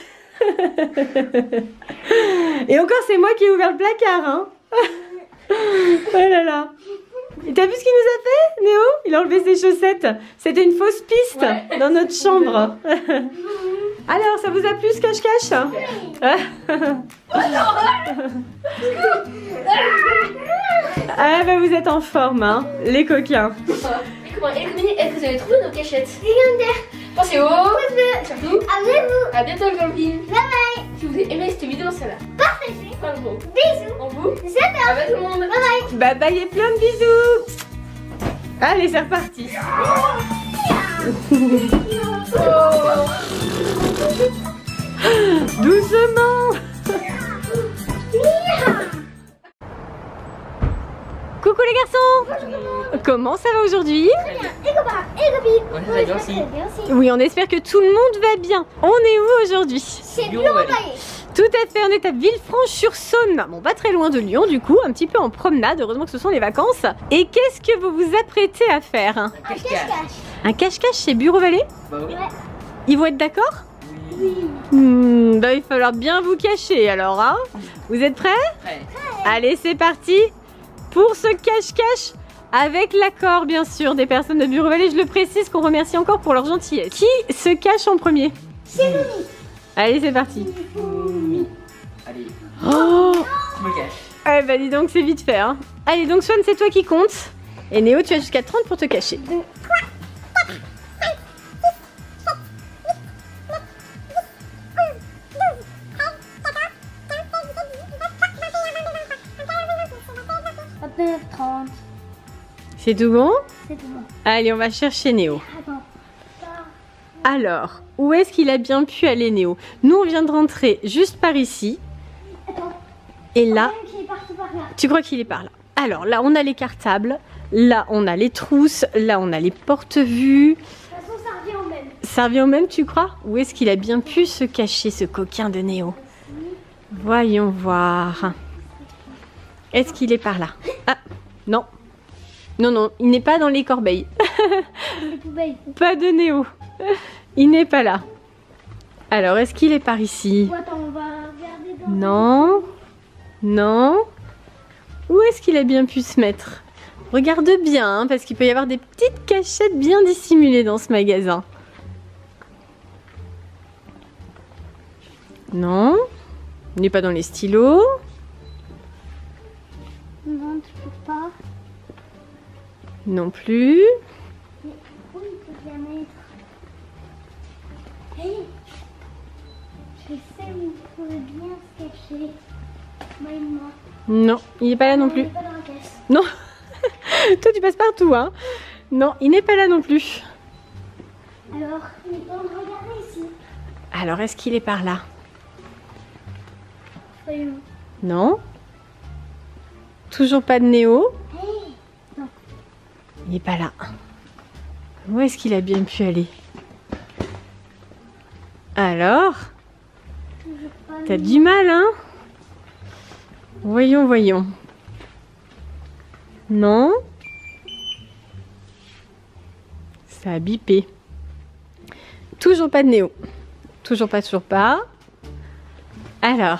Et encore, c'est moi qui ai ouvert le placard, hein. Oh là là. Et t'as vu ce qu'il nous a fait, Néo? Il a enlevé ses chaussettes. C'était une fausse piste Ouais. dans notre chambre. Alors, ça vous a plu ce cache-cache? Ah bah vous êtes en forme, hein, les coquins. Et comment, et combien est-ce que vous avez trouvé nos cachettes? Pensez au et surtout, Abonnez-vous. à bientôt le camping. Bye bye. Si vous avez aimé cette vidéo, ça va. Partagez. Pas gros. Bisous. On vous. J'adore. À bientôt tout le monde. Bye bye. Bye bye et plein de bisous. Allez, c'est reparti. Doucement. Coucou les garçons. Comment ça va aujourd'hui? Et copains, et copines. Ouais, ça va bien aussi. Très bien aussi. Oui, on espère que tout le monde va bien. On est où aujourd'hui? C'est Bureau Bureau Vallée. Vallée. Tout à fait, on est à Villefranche-sur-Saône. Bon, pas très loin de Lyon du coup, un petit peu en promenade, heureusement que ce sont les vacances. Et qu'est-ce que vous vous apprêtez à faire? Un Cache-cache. cache-cache. Un cache-cache chez Bureau Vallée? Bah oui. Ouais. Ils vont être d'accord? Oui. Hmm, bah, il va falloir bien vous cacher alors, hein? Vous êtes prêts? Prêt. Allez, c'est parti pour ce cache-cache avec l'accord bien sûr des personnes de Bureau Vallée. Je le précise qu'on remercie encore pour leur gentillesse. Qui se cache en premier? C'est Moumi. Allez, c'est parti. Allez, Oh, je me cache. eh bah dis donc, c'est vite fait, hein. Allez, donc Swan, c'est toi qui compte. Et Néo, tu as jusqu'à trente pour te cacher. vingt-neuf, trente. C'est tout bon? C'est tout bon. Allez, on va chercher Néo. Attends. Alors, où est-ce qu'il a bien pu aller, Néo? Nous, on vient de rentrer juste par ici. Attends. Et là, Qu'il est parti par là. tu crois qu'il est par là? Alors, là, on a les cartables. Là, on a les trousses. Là, on a les porte-vues. De toute façon, ça revient au même. Ça revient au même, tu crois? Où est-ce qu'il a bien pu se cacher, ce coquin de Néo? Voyons voir. Est-ce qu'il est par là? Ah, non. Non, non, il n'est pas dans les corbeilles. Les poubelles. Pas de Néo. Il n'est pas là. Alors, est-ce qu'il est par ici? Bon, attends, on va regarder dans... Non. Non. Où est-ce qu'il a bien pu se mettre? Regarde bien, hein, parce qu'il peut y avoir des petites cachettes bien dissimulées dans ce magasin. Non. Il n'est pas dans les stylos. Non, tu peux pas. Non plus. Mais où il peut bien mettre? Hey, je sais où il pourrait bien se cacher. Moi et moi. Non, il n'est pas là non Il plus. est pas dans la caisse. Non. Toi, tu passes partout, hein. Non, il n'est pas là non plus. Alors, il est temps de regarder ici. Alors, est-ce qu'il est par là? Voyons. Non. Toujours pas de Néo. Hey, Il n'est pas là. Où est-ce qu'il a bien pu aller? Alors, toujours pas. t'as du mal, hein? Voyons, voyons. Non. Ça a bipé. Toujours pas de Néo. Toujours pas, toujours pas. Alors,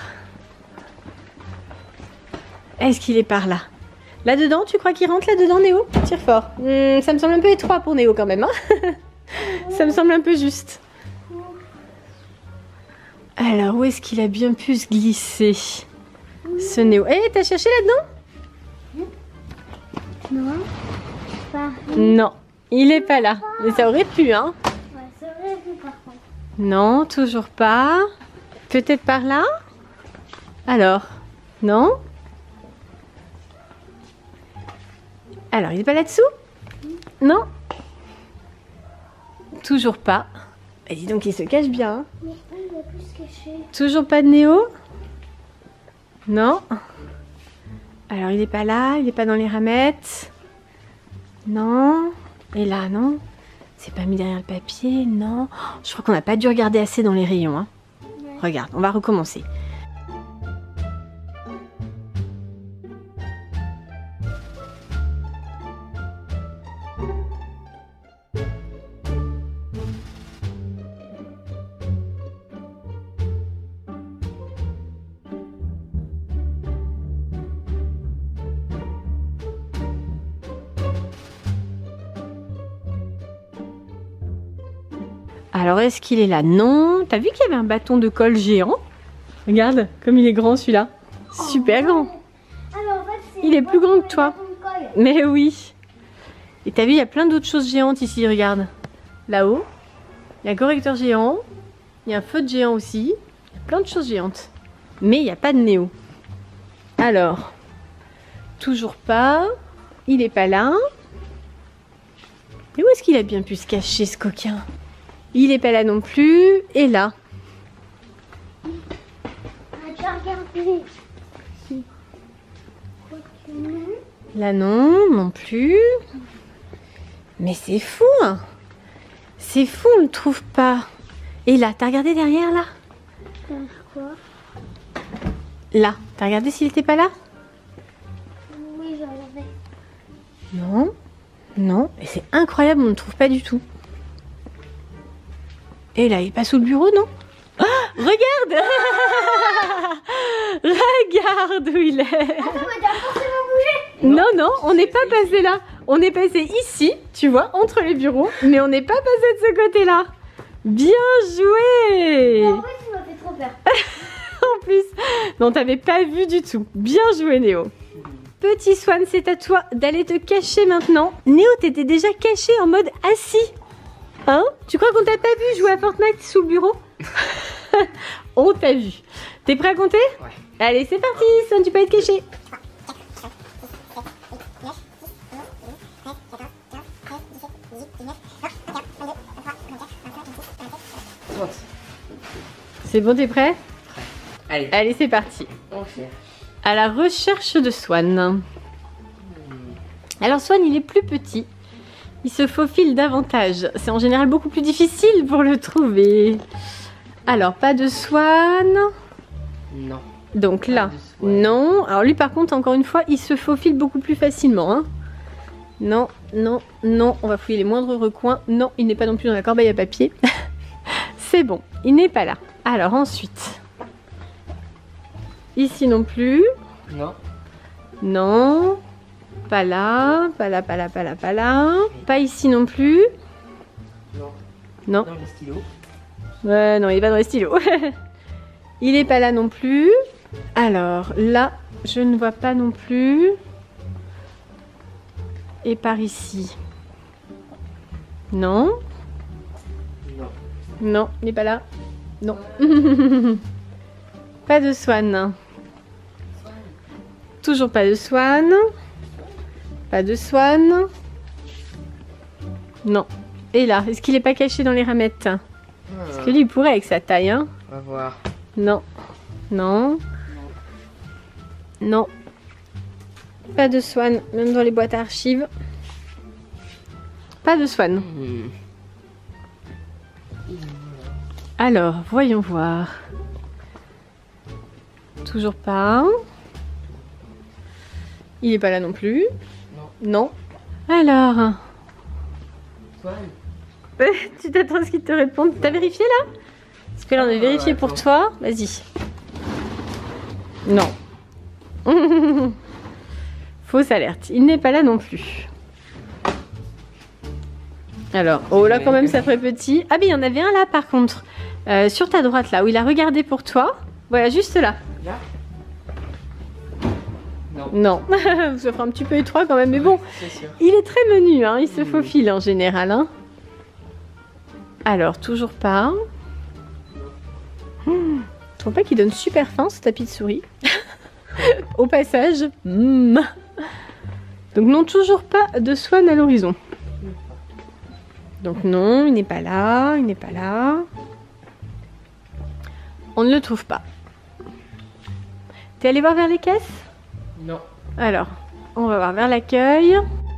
est-ce qu'il est par là? Là-dedans, tu crois qu'il rentre là-dedans, Néo? Tire fort. Hmm, ça me semble un peu étroit pour Néo quand même, hein. Ça me semble un peu juste. Alors, où est-ce qu'il a bien pu se glisser, ce Néo? Eh, t'as cherché là-dedans? Non. Pas. Non, il est pas là. Mais ça aurait pu, hein. Ouais, c'est vrai que par contre. Non, toujours pas. Peut-être par là? Alors, non? Alors, il est pas là-dessous? Non? Toujours pas. Et dis donc, il se cache bien, hein. Mais où il a pu se cacher? Toujours pas de Néo? Non. Alors, il est pas là, il est pas dans les ramettes. Non. Et là, non. C'est pas mis derrière le papier, non. Oh, je crois qu'on n'a pas dû regarder assez dans les rayons, hein. Ouais. Regarde, on va recommencer. Alors, est-ce qu'il est là? Non. T'as vu qu'il y avait un bâton de colle géant? Regarde, comme il est grand celui-là. Super grand. Alors, en fait, c'est Il est moi plus qui grand mets que toi. le bâton de colle. Mais oui. Et t'as vu, il y a plein d'autres choses géantes ici, regarde. Là-haut, il y a un correcteur géant. Il y a un feu de géant aussi. Il y a plein de choses géantes. Mais il n'y a pas de Néo. Alors, toujours pas. Il n'est pas là. Et où est-ce qu'il a bien pu se cacher, ce coquin? Il n'est pas là non plus. Et là? Ah, tu as regardé. Quoique non. Là non, non plus. Mais c'est fou, hein. C'est fou, on ne le trouve pas. Et là, t'as regardé derrière, là? Quoi? Là, t'as regardé s'il n'était pas là? Oui, je regardais. Non, non. Et c'est incroyable, on ne le trouve pas du tout. Et là, il est pas sous le bureau, non? Ah, regarde. Regarde où il est. Attends, mais t'as forcément bougé. Non, non, on n'est pas passé là. On est passé ici, tu vois, entre les bureaux. Mais on n'est pas passé de ce côté-là. Bien joué. En fait, tu m'as fait trop peur. En plus, non, t'avais pas vu du tout. Bien joué, Néo. Petit Swan, c'est à toi d'aller te cacher maintenant. Néo, t'étais déjà caché en mode assis. Hein? Tu crois qu'on t'a pas vu jouer à Fortnite sous le bureau? On t'a vu. T'es prêt à compter? Ouais. Allez, c'est parti, Swan, tu peux être caché. C'est bon, t'es prêt? Allez, Allez, c'est parti. on cherche. À la recherche de Swan. Alors Swan, il est plus petit. Il se faufile davantage. C'est en général beaucoup plus difficile pour le trouver. Alors, pas de Swan. Non. Donc là, Pas de Swan. non. Alors lui, par contre, encore une fois, il se faufile beaucoup plus facilement. Hein. Non, non, non. On va fouiller les moindres recoins. Non, il n'est pas non plus dans la corbeille à papier. C'est bon, il n'est pas là. Alors ensuite, ici non plus. Non. Non. Pas là, pas là, pas là, pas là, pas là. Pas ici non plus. Non. Non. Dans les stylos. Ouais, non, il est pas dans les stylos. Il est pas là non plus. Alors, là, je ne vois pas non plus. Et par ici. Non. Non. Non, il n'est pas là. Non. Pas de Swan. Toujours pas de Swan. Pas de Swan. Non. Et là, est-ce qu'il n'est pas caché dans les ramettes? Parce que lui, il pourrait avec sa taille, hein. On va voir. Non. Non. Non. Pas de Swan, même dans les boîtes à archives. Pas de Swan. Hmm. Alors, voyons voir. Toujours pas. Il est pas là non plus. Non. Non. Alors, Swan. tu t'attends à ce qu'il te réponde. T'as vérifié là? Parce que là, on a Ah, vérifié ouais, pour attends. toi. Vas-y. Non. Fausse alerte. Il n'est pas là non plus. Alors, oh là quand même ça ferait petit. Ah mais il y en avait un là par contre. Euh, sur ta droite là, où il a regardé pour toi. Voilà, juste là. Là. Non. Non. Ça fera un petit peu étroit quand même, mais bon. C'est sûr. Il est très menu, hein. Il se Mmh. faufile en général. Hein. Alors, toujours pas. Hmm. Tu trouves pas qu'il donne super faim ce tapis de souris? Au passage. Hmm. Donc non, toujours pas de Swan à l'horizon. Donc non, il n'est pas là, il n'est pas là. On ne le trouve pas. T'es allé voir vers les caisses? Non. Alors, on va voir vers l'accueil.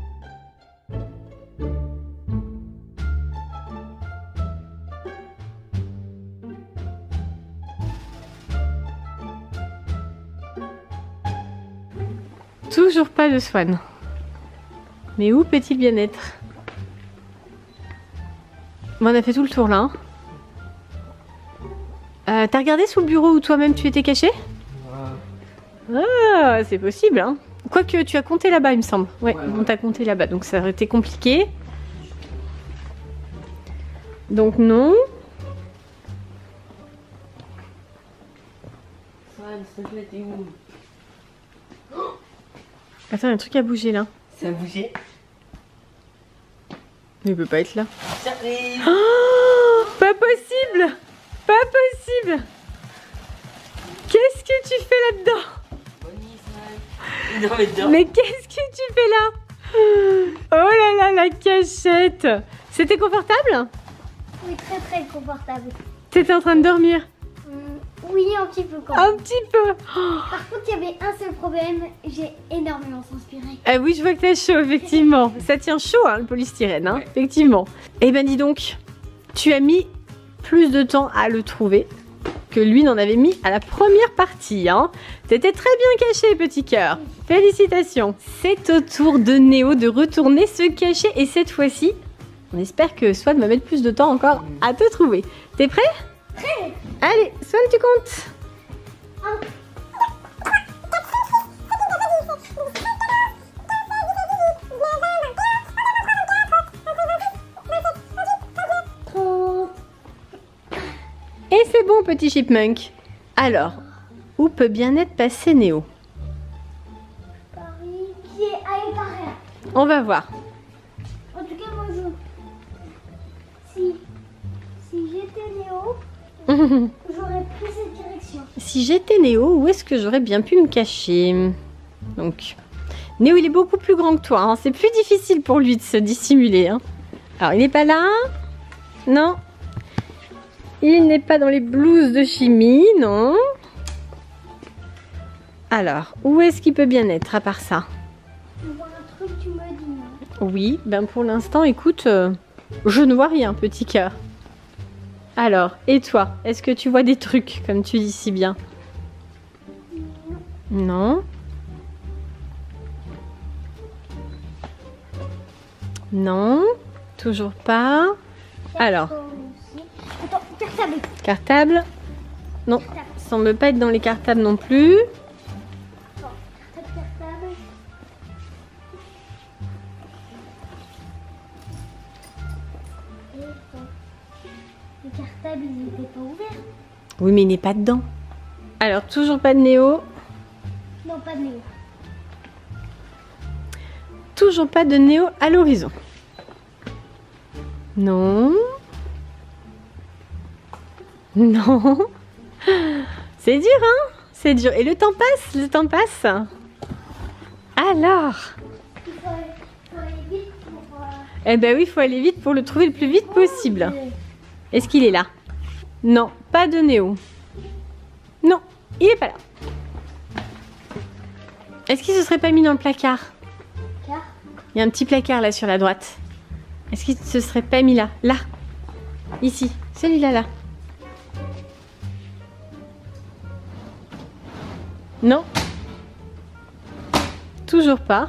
Toujours pas de Swan. Mais où peut-il bien être? Bon, on a fait tout le tour là. Hein. Euh, T'as regardé sous le bureau où toi-même tu étais caché? Wow. Ah, c'est possible, hein. Quoique tu as compté là-bas, il me semble. Ouais, Ouais, on ouais. t'a compté là-bas, donc ça aurait été compliqué. Donc non. Swan, s'il te plaît, t'es où? Attends, il y a un truc à bouger là. Ça a bougé. Mais il peut pas être là. Ça arrive. Oh, pas possible! Pas possible! Qu'est-ce que tu fais là-dedans? Bonnie, Swan. Non, mais dedans. Mais qu'est-ce que tu fais là? Oh là là, la cachette! C'était confortable? Oui, très très confortable. T'étais en train de dormir? Hum, oui, un petit peu quand même. Un petit peu! Oh. Par contre, il y avait un seul problème, j'ai énormément transpiré. Ah oui, je vois que t'as chaud, effectivement. Ça tient chaud, hein, le polystyrène, hein, Ouais. effectivement. Eh ben dis donc, tu as mis plus de temps à le trouver que lui n'en avait mis à la première partie. Hein. T'étais très bien caché, petit cœur. Félicitations. C'est au tour de Néo de retourner se cacher. Et cette fois-ci, on espère que Swan va mettre plus de temps encore à te trouver. T'es prêt? Prêt. Allez, Swan, tu comptes? Et c'est bon, petit chipmunk. Alors, où peut bien être passé Néo? Paris qui est à Paris. On va voir. En tout cas, moi, je... Si, si j'étais Néo, j'aurais pris cette direction. Si j'étais Néo, où est-ce que j'aurais bien pu me cacher? Donc, Néo, il est beaucoup plus grand que toi. Hein. C'est plus difficile pour lui de se dissimuler. Hein. Alors, il n'est pas là? Non. Il n'est pas dans les blouses de chimie, non. Alors, où est-ce qu'il peut bien être à part ça? Tu vois un truc, tu me dis. Oui, ben pour l'instant, écoute, euh, je ne vois rien, petit cœur. Alors, et toi? Est-ce que tu vois des trucs, comme tu dis si bien? Non. Non, toujours pas. Alors, Attends, cartable. cartable? Non, semble pas être dans les cartables non plus. Cartable, cartable. Et bon. Le cartable, il n'était pas ouvert. Oui, mais il n'est pas dedans. Alors, toujours pas de Néo. Non, pas de Néo. Toujours pas de Néo à l'horizon. Non. Non. C'est dur, hein? C'est dur. Et le temps passe, le temps passe. Alors. Il faut, faut aller vite pour... Euh... Eh ben oui, il faut aller vite pour le trouver le plus vite possible. Est-ce qu'il est là? Non, pas de Néo. Non, il est pas là. Est-ce qu'il se serait pas mis dans le placard? Car Il y a un petit placard là sur la droite. Est-ce qu'il se serait pas mis là? Là. Ici. Celui-là, là. Non. Toujours pas.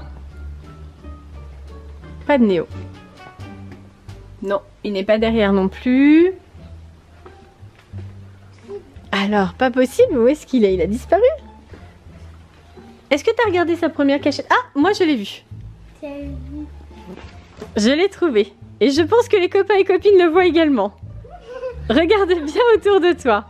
Pas de Néo. Non, il n'est pas derrière non plus. Alors, pas possible. Où est-ce qu'il est? Il a disparu. Est-ce que tu as regardé sa première cachette? Ah, moi je l'ai vu. c'est... Je l'ai trouvé. Et je pense que les copains et copines le voient également. Regarde bien autour de toi.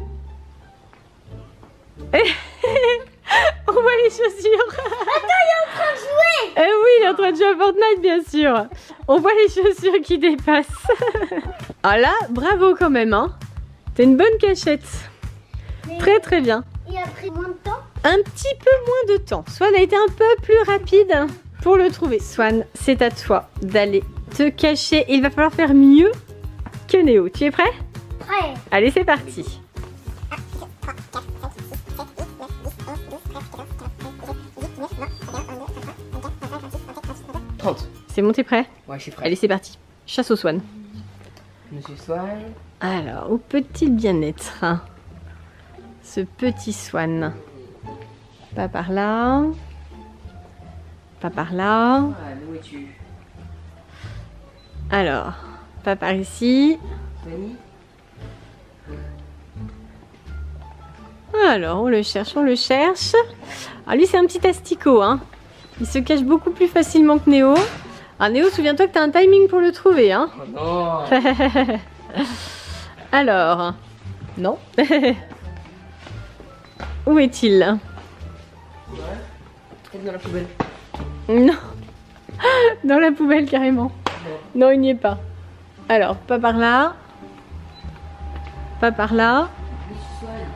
On voit les chaussures. Attends, il est en train de jouer. Eh oui, il est en train de jouer à Fortnite, bien sûr. On voit les chaussures qui dépassent. Ah là, bravo quand même, hein. T'es une bonne cachette. Mais Très très bien. il a pris moins de temps. Un petit peu moins de temps. Swan a été un peu plus rapide pour le trouver. Swan, c'est à toi d'aller te cacher. Il va falloir faire mieux que Néo. Tu es prêt? Prêt. Allez, c'est parti. trente. C'est bon, t'es prêt? Ouais, je suis prêt. Allez, c'est parti. Chasse au Swan. Monsieur Swan. Alors, où peut-il bien être, hein, ce petit Swan? Pas par là. Pas par là. Ah, où es-tu? Alors, pas par ici. Fanny? Alors, on le cherche, on le cherche. Ah, lui, c'est un petit asticot, hein. Il se cache beaucoup plus facilement que Néo. Ah, Néo, souviens-toi que t'as un timing pour le trouver, hein. Oh non. Alors, non. Où est-il? Peut-être dans la poubelle. Non. Dans la poubelle, carrément. Non, il n'y est pas. Alors, pas par là. Pas par là. Monsieur Swan.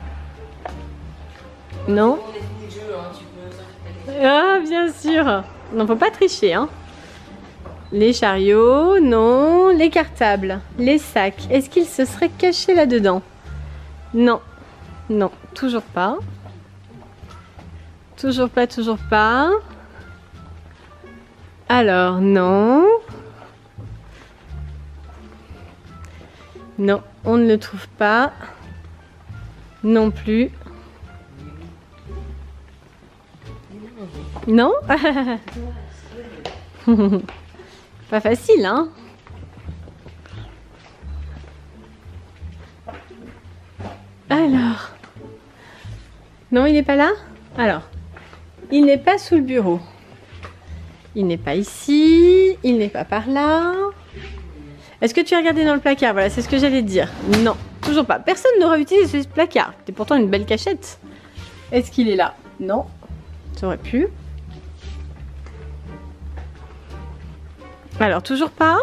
Non. On a fini le jeu, hein. Tu peux sortir ta clé. Ah, bien sûr. Non, faut pas tricher, hein. Les chariots, non. Les cartables, les sacs. Est-ce qu'ils se seraient cachés là-dedans? Non. Non, toujours pas. Toujours pas, toujours pas. Alors, non. Non, on ne le trouve pas. Non plus. Non? Pas facile, hein? Alors. Non, il n'est pas là? Alors. Il n'est pas sous le bureau. Il n'est pas ici. Il n'est pas par là. Est-ce que tu as regardé dans le placard? Voilà, c'est ce que j'allais te dire. Non, toujours pas. Personne n'aura utilisé ce placard. C'est pourtant une belle cachette. Est-ce qu'il est là? Non. Ça aurait pu. Alors, toujours pas?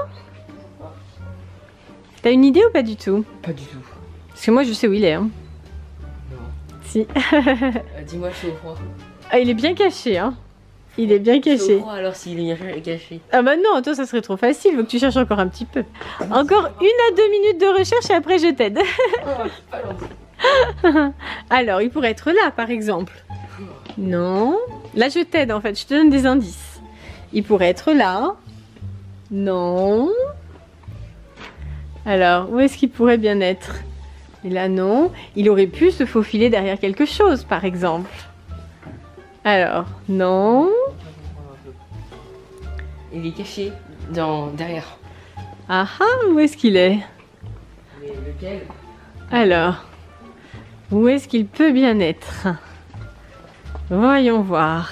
T'as une idée ou pas du tout? Pas du tout. Parce que moi, je sais où il est. Hein. Non. Si. Euh, Dis-moi, je suis au froid. Ah, il est bien caché, hein. Il est bien caché. Je crois alors s'il est bien caché. Ah bah non, toi ça serait trop facile, faut que tu cherches encore un petit peu. Encore une à deux minutes de recherche et après je t'aide. Alors, il pourrait être là par exemple. Non. Là je t'aide en fait, je te donne des indices. Il pourrait être là. Non. Alors, où est-ce qu'il pourrait bien être? Et là non. Il aurait pu se faufiler derrière quelque chose par exemple. Alors, non. Il est caché dans derrière. Ah ah, où est-ce qu'il est? Mais lequel? Alors, où est-ce qu'il peut bien être? Voyons voir.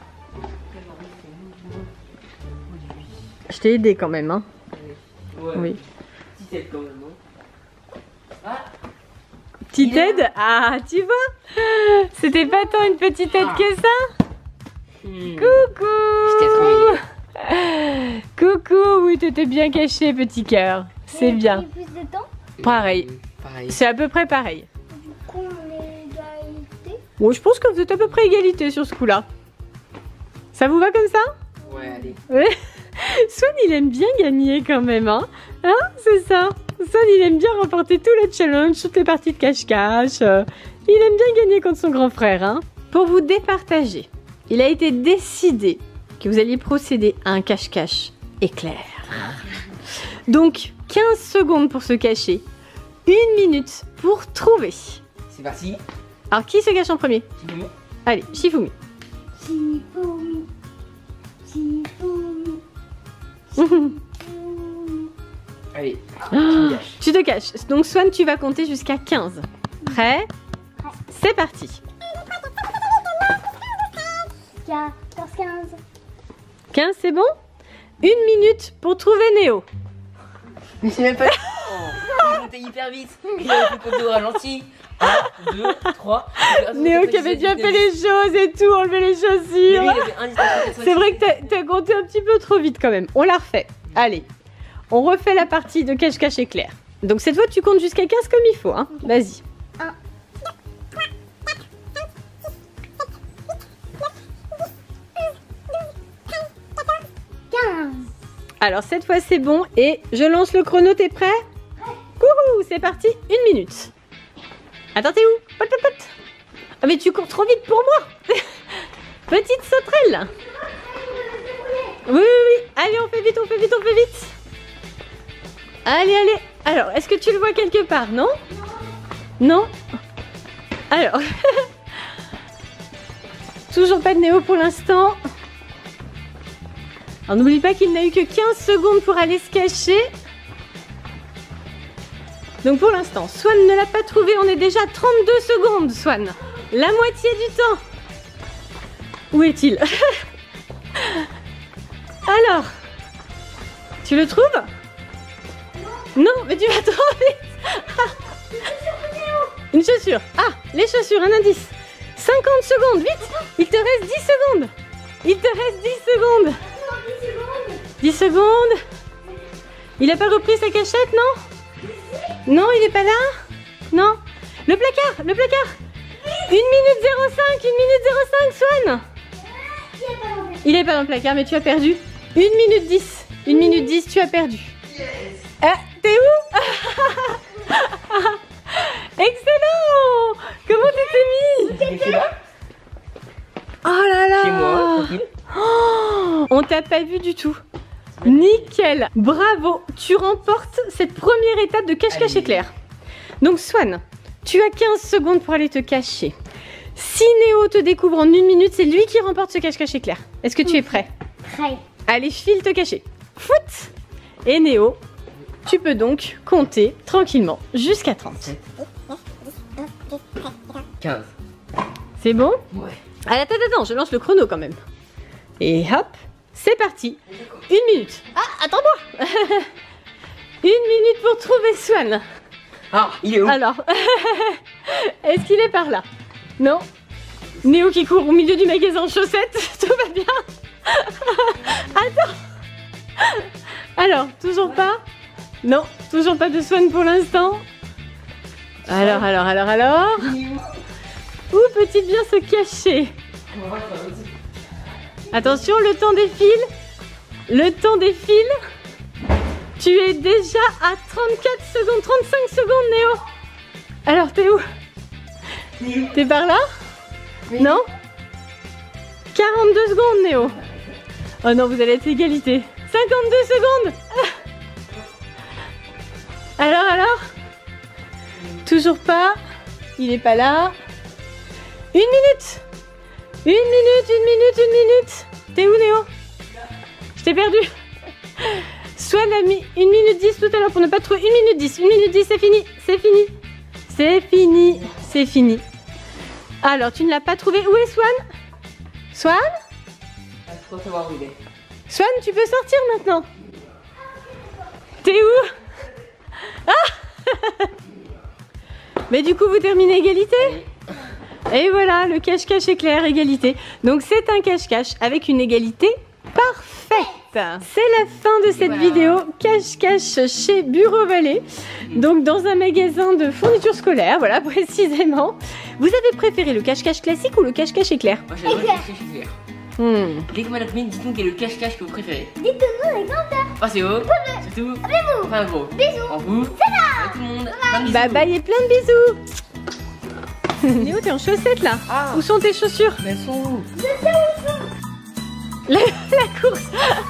Je t'ai aidé quand même, hein? Ouais. Oui. Petite aide quand même, non? Ah! Petite aide? Ah, tu vois? C'était pas tant une petite aide que ça? Hmm. Coucou! Je t'ai trouvé. Coucou, oui, t'étais bien caché, petit cœur. C'est bien. Plus de temps. Pareil. Pareil. C'est à peu près pareil. Du coup, on est égalité. Bon, je pense que vous êtes à peu près égalité sur ce coup-là. Ça vous va comme ça? Ouais, allez. Ouais. Swan, il aime bien gagner quand même, hein? Hein? C'est ça. Swan, il aime bien remporter tout le challenge, toutes les parties de cache-cache. Euh, Il aime bien gagner contre son grand frère, hein? Pour vous départager, il a été décidé que vous alliez procéder à un cache-cache éclair. Donc, quinze secondes pour se cacher, une minute pour trouver. C'est parti. Alors, qui se cache en premier? Shifumi. Allez, Shifumi. Shifumi. Shifumi. Allez. Ah, tu te caches. Donc, Swan, tu vas compter jusqu'à quinze. Prêt? C'est parti. quatorze, quinze. quinze, c'est bon? Une minute pour trouver Néo. Mais c'est même pas. Oh, il montait hyper vite. Il a fait comme au ralenti. un, deux, trois. Néo qui avait déjà fait les choses et tout, enlever les chaussures. C'est vrai que t'as- t'as compté un petit peu trop vite quand même. On la refait. Allez, on refait la partie de cache-cache éclair. Donc cette fois, tu comptes jusqu'à quinze comme il faut. Hein. Vas-y. quinze. Alors cette fois, c'est bon. Et je lance le chrono, t'es prêt? Coucou, c'est parti. Une minute. Attends, t'es où? Pot, pot, pot. Ah mais tu cours trop vite pour moi. Petite sauterelle. Oui, oui, oui. Allez, on fait vite, on fait vite, on fait vite. Allez, allez. Alors, est-ce que tu le vois quelque part, non? Non? Alors. Toujours pas de Néo pour l'instant. Alors, n'oublie pas qu'il n'a eu que quinze secondes pour aller se cacher. Donc, pour l'instant, Swan ne l'a pas trouvé. On est déjà à trente-deux secondes, Swan. La moitié du temps. Où est-il? Alors, tu le trouves? Non, mais tu vas trop vite. Une chaussure. Ah, les chaussures, un indice. cinquante secondes, vite. Il te reste dix secondes. Il te reste dix secondes. dix secondes. Il a pas repris sa cachette, non? Non, il est pas là? Non. Le placard, le placard. une minute zéro cinq, une minute zéro cinq, Swan. Il est pas dans le placard, mais tu as perdu. une minute dix. une minute dix, tu as perdu. Ah, t'es où? Excellent. Comment tu t'es mis? Oh là là. Chez moi, tranquille. Oh, on t'a pas vu du tout. Nickel. Bravo. Tu remportes cette première étape de cache-cache Allez. éclair. Donc Swan, tu as quinze secondes pour aller te cacher. Si Néo te découvre en une minute, c'est lui qui remporte ce cache-cache éclair. Est-ce que tu es prêt? Prêt. Allez, file te cacher. Foot. Et Néo, tu peux donc compter tranquillement jusqu'à trente. quinze. C'est bon? Ouais. Allez, attends, attends, je lance le chrono quand même. Et hop, c'est parti. Une minute. Ah, attends-moi. Une minute pour trouver Swan. Ah, il est où? Alors, est-ce qu'il est par là? Non. Néo qui court au milieu du magasin en chaussettes, tout va bien. Attends. Alors, toujours pas? Non, toujours pas de Swan pour l'instant. Alors, alors, alors, alors. Où peut-il bien se cacher? Attention, le temps défile. Le temps défile. Tu es déjà à trente-quatre secondes, trente-cinq secondes, Néo. Alors, t'es où? T'es par là? Oui. Non? quarante-deux secondes, Néo. Oh non, vous allez être égalité. cinquante-deux secondes. Alors, alors? Toujours pas. Il est pas là. Une minute. Une minute, une minute, une minute. T'es où, Néo? Je t'ai perdu. Swan a mis une minute dix tout à l'heure pour ne pas trouver. Une minute dix. Une minute dix, c'est fini. C'est fini. C'est fini. C'est fini. Alors, tu ne l'as pas trouvé. Où est Swan? Swan? Faut savoir où il est. Swan, tu peux sortir maintenant. T'es où? Ah. Mais du coup, vous terminez égalité? Oui. Et voilà, le cache-cache éclair, égalité. Donc, c'est un cache-cache avec une égalité parfaite. C'est la fin de cette voilà. vidéo cache-cache chez Bureau Vallée. Donc, dans un magasin de fournitures scolaires, voilà, précisément. Vous avez préféré le cache-cache classique ou le cache-cache éclair? Moi, j'ai le cache-cache éclair. Hmm. Dites-moi la commune, dites-nous quel est le cache-cache que vous préférez. Dites-nous les commentaires. Passez haut. Surtout. Abonnez-vous. Enfin gros. Bisous. En vous. C'est là. À tout le monde. Bye bye et plein de bisous. Néo, t'es en chaussettes là. Ah. Où sont tes chaussures? Mais elles sont où? Je sais où elles sont. La, la course.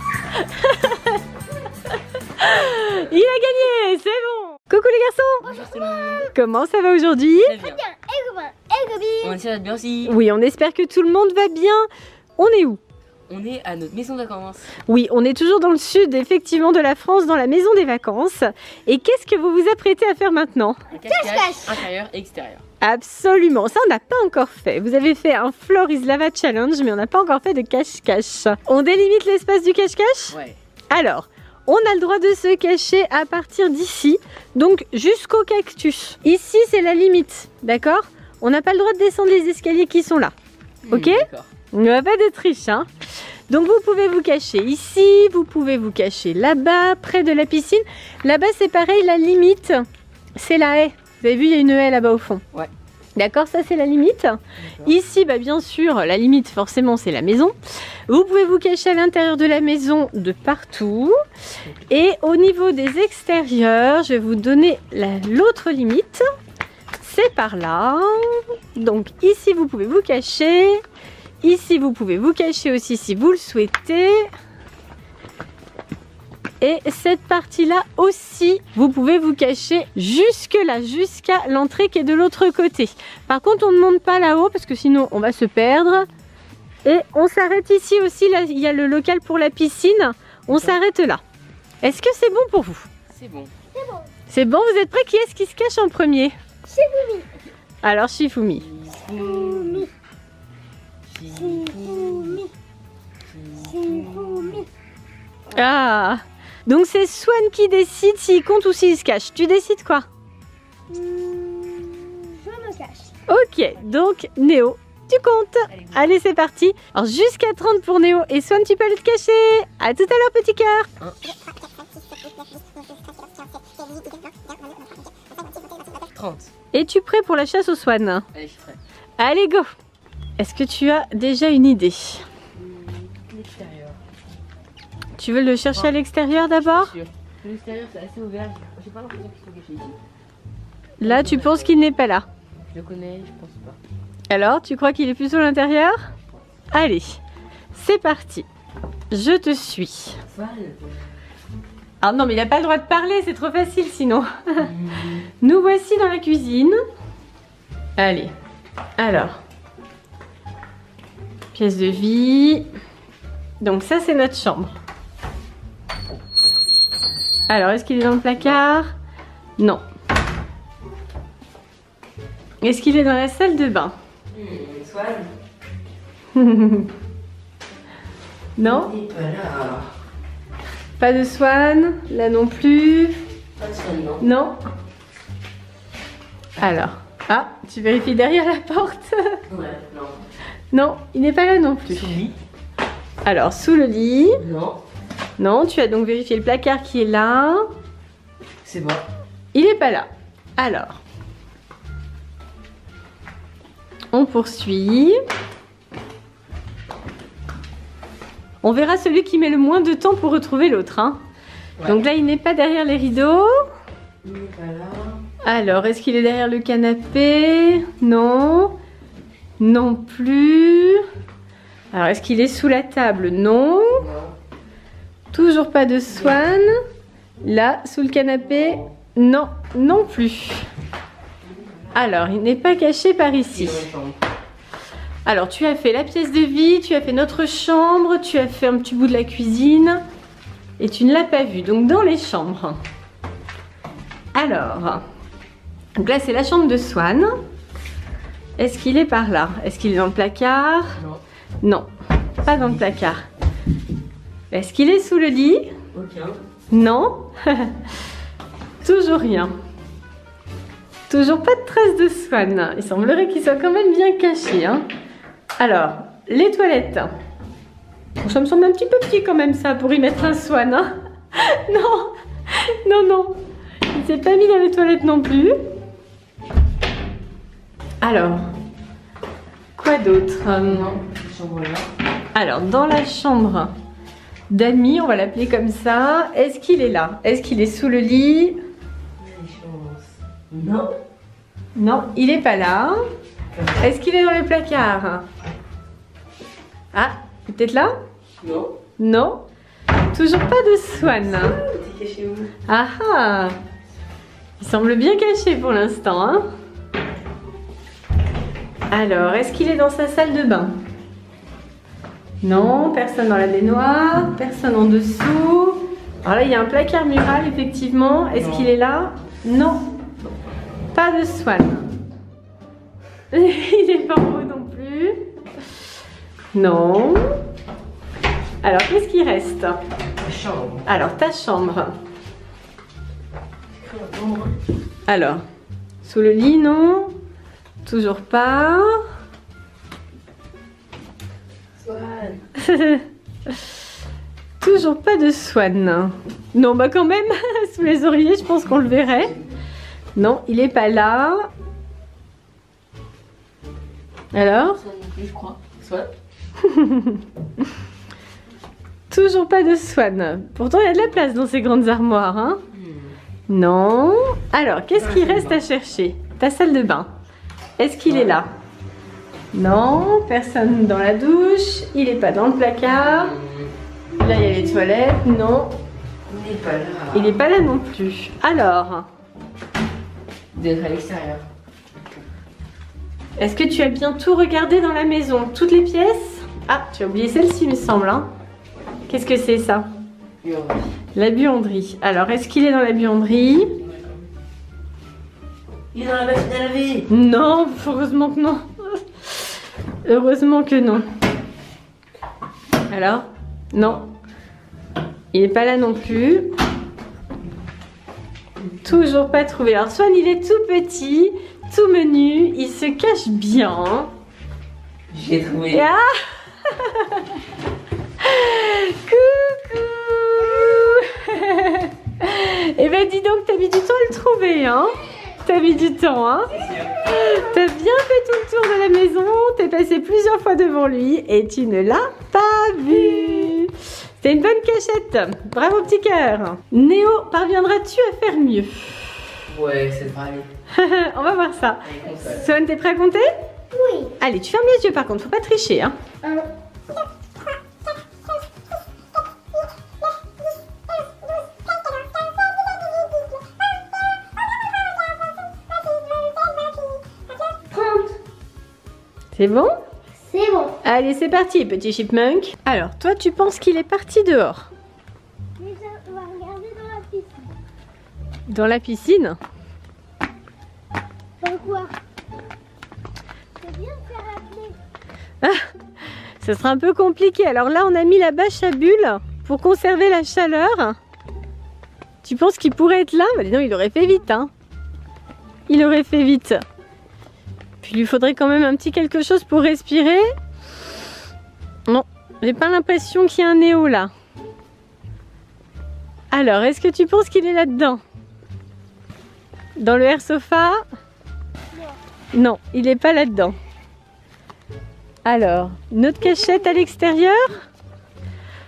Il a gagné, c'est bon. Coucou les garçons. Bonjour. Comment ça va aujourd'hui? Très bien. On essaie d'être bien aussi. Oui, on espère que tout le monde va bien. On est où? On est à notre maison de vacances. Oui, on est toujours dans le sud, effectivement, de la France, dans la maison des vacances. Et qu'est-ce que vous vous apprêtez à faire maintenant? Un cache-cache intérieur et extérieur. Absolument, ça on n'a pas encore fait. Vous avez fait un Floor is Lava Challenge, mais on n'a pas encore fait de cache-cache. On délimite l'espace du cache-cache? Ouais. Alors, on a le droit de se cacher à partir d'ici, donc jusqu'au cactus. Ici, c'est la limite, d'accord? On n'a pas le droit de descendre les escaliers qui sont là. Ok? Mmh, d'accord. On ne va pas de triche, hein. Donc vous pouvez vous cacher ici, vous pouvez vous cacher là-bas, près de la piscine. Là-bas, c'est pareil, la limite, c'est la haie. Vous avez vu, il y a une haie là-bas au fond. Ouais. D'accord, ça c'est la limite. Ici, bah, bien sûr, la limite, forcément, c'est la maison. Vous pouvez vous cacher à l'intérieur de la maison de partout. Et au niveau des extérieurs, je vais vous donner l'autre limite. C'est par là. Donc ici, vous pouvez vous cacher. Ici, vous pouvez vous cacher aussi si vous le souhaitez. Et cette partie-là aussi, vous pouvez vous cacher jusque là, jusqu'à l'entrée qui est de l'autre côté. Par contre, on ne monte pas là-haut parce que sinon, on va se perdre. Et on s'arrête ici aussi. Là, il y a le local pour la piscine. On s'arrête là. Est-ce que c'est bon pour vous? C'est bon. C'est bon. C'est bon, vous êtes prêts? Qui est-ce qui se cache en premier? Shifumi. Alors, Shifumi. Shifumi. Shifumi. Shifumi. Ah, donc c'est Swan qui décide s'il compte ou s'il se cache. Tu décides quoi? mmh, Je me cache. Ok, donc Néo, tu comptes. Allez, Allez c'est parti. Alors jusqu'à trente pour Néo et Swan, tu peux aller te cacher. À tout à l'heure, petit cœur. Hein trente. Es-tu prêt pour la chasse au Swan? Allez, je suis prêt. Allez, go. Est-ce que tu as déjà une idée? L'extérieur. Tu veux le chercher à l'extérieur d'abord? L'extérieur, c'est assez ouvert. J'ai pas l'impression qu'il faut cacher ici. Là, tu penses qu'il n'est pas là? Je le connais, je pense pas. Alors, tu crois qu'il est plutôt à l'intérieur? Allez, c'est parti. Je te suis. Ah non, mais il n'a pas le droit de parler, c'est trop facile sinon. Mmh. Nous voici dans la cuisine. Allez, alors. Pièce de vie. Donc ça, c'est notre chambre. Alors, est-ce qu'il est dans le placard? Non. Est-ce qu'il est dans la salle de bain? Mmh, Swan. Non? Il est pas là. Pas de Swan, là non plus. Pas de Swan, non. Non. Alors, ah, tu vérifies derrière la porte? Ouais, non. Non, il n'est pas là non plus. Sous le lit? Alors, sous le lit? Non. Non, tu as donc vérifié le placard qui est là. C'est bon. Il n'est pas là. Alors, on poursuit. On verra celui qui met le moins de temps pour retrouver l'autre. Hein. Ouais. Donc là, il n'est pas derrière les rideaux. Il n'est pas là. Alors, est-ce qu'il est derrière le canapé? Non. Non plus. Alors, est-ce qu'il est sous la table? Non. Non. Toujours pas de Swan. Là, sous le canapé? Non, non plus. Alors, il n'est pas caché par ici. Alors, tu as fait la pièce de vie, tu as fait notre chambre, tu as fait un petit bout de la cuisine et tu ne l'as pas vu. Donc, dans les chambres. Alors, donc là, c'est la chambre de Swan. Est-ce qu'il est par là? Est-ce qu'il est dans le placard? Non. Non, pas dans le placard. Est-ce qu'il est sous le lit? Ok. Non. Toujours rien. Toujours pas de traces de Swan. Il semblerait qu'il soit quand même bien caché. Hein. Alors, les toilettes. Ça me semble un petit peu petit quand même ça pour y mettre un Swan. Hein. Non, non, non. Il s'est pas mis dans les toilettes non plus. Alors, quoi d'autre? Non, chambre là. Alors, dans la chambre d'Ami, on va l'appeler comme ça. Est-ce qu'il est là? Est-ce qu'il est sous le lit? Non. Non, il est pas là. Est-ce qu'il est dans le placard? Ah, peut-être là? Non. Non. Toujours pas de Swan. T'es caché où? Ah ah. Il semble bien caché pour l'instant. Hein. Alors, est-ce qu'il est dans sa salle de bain? Non, personne dans la baignoire, personne en dessous. Alors là, il y a un placard mural, effectivement. Est-ce qu'il est là? Non. Pas de Swan. Il n'est pas en haut non plus. Non. Alors, qu'est-ce qui reste? Ta chambre. Alors, ta chambre. Alors, sous le lit, non. Toujours pas. Swan. Toujours pas de Swan. Non, bah quand même, sous les oreillers, je pense qu'on le verrait. Non, il est pas là. Alors? Swan non plus, je crois. Swan. Toujours pas de Swan. Pourtant, il y a de la place dans ces grandes armoires. Hein? Hmm. Non. Alors, qu'est-ce qu'il reste à chercher? Ta salle de bain. Est-ce qu'il ouais. est là? Non. Personne dans la douche. Il n'est pas dans le placard. Hmm. Là, il y a les toilettes. Non. Il n'est pas là. Il n'est pas là non plus. Alors? D'être à l'extérieur. Est-ce que tu as bien tout regardé dans la maison? Toutes les pièces? Ah, tu as oublié celle-ci, il me semble. Hein. Qu'est-ce que c'est ça? Buanderie. La buanderie. Alors, est-ce qu'il est dans la buanderie? Il est dans la machine à laver. Non, heureusement que non. Heureusement que non. Alors? Non. Il n'est pas là non plus. Toujours pas trouvé. Alors, Swan, il est tout petit, tout menu. Il se cache bien. J'ai trouvé. Ah coucou. Eh ben dis donc, t'as mis du temps à le trouver, hein? T'as mis du temps, hein? T'as bien fait tout le tour de la maison, t'es passé plusieurs fois devant lui et tu ne l'as pas vu. C'était une bonne cachette. Bravo petit cœur. Néo, parviendras-tu à faire mieux? Ouais, c'est vrai. On va voir ça. Swan, t'es prêt à compter? Oui. Allez, tu fermes les yeux par contre, faut pas tricher, hein? Un. C'est bon? C'est bon. Allez, c'est parti, petit chipmunk. Alors, toi, tu penses qu'il est parti dehors? Déjà, on va regarder dans la piscine. Dans la piscine? Pourquoi? C'est bien de faire appeler. Ah, ce sera un peu compliqué. Alors là, on a mis la bâche à bulles pour conserver la chaleur. Tu penses qu'il pourrait être là? Bah, dis donc, il aurait fait vite, hein? Il aurait fait vite. Puis il lui faudrait quand même un petit quelque chose pour respirer. Non, j'ai pas l'impression qu'il y a un Néo là. Alors, est-ce que tu penses qu'il est là-dedans? Dans le air sofa? Non. Non, il n'est pas là-dedans. Alors, notre cachette à l'extérieur?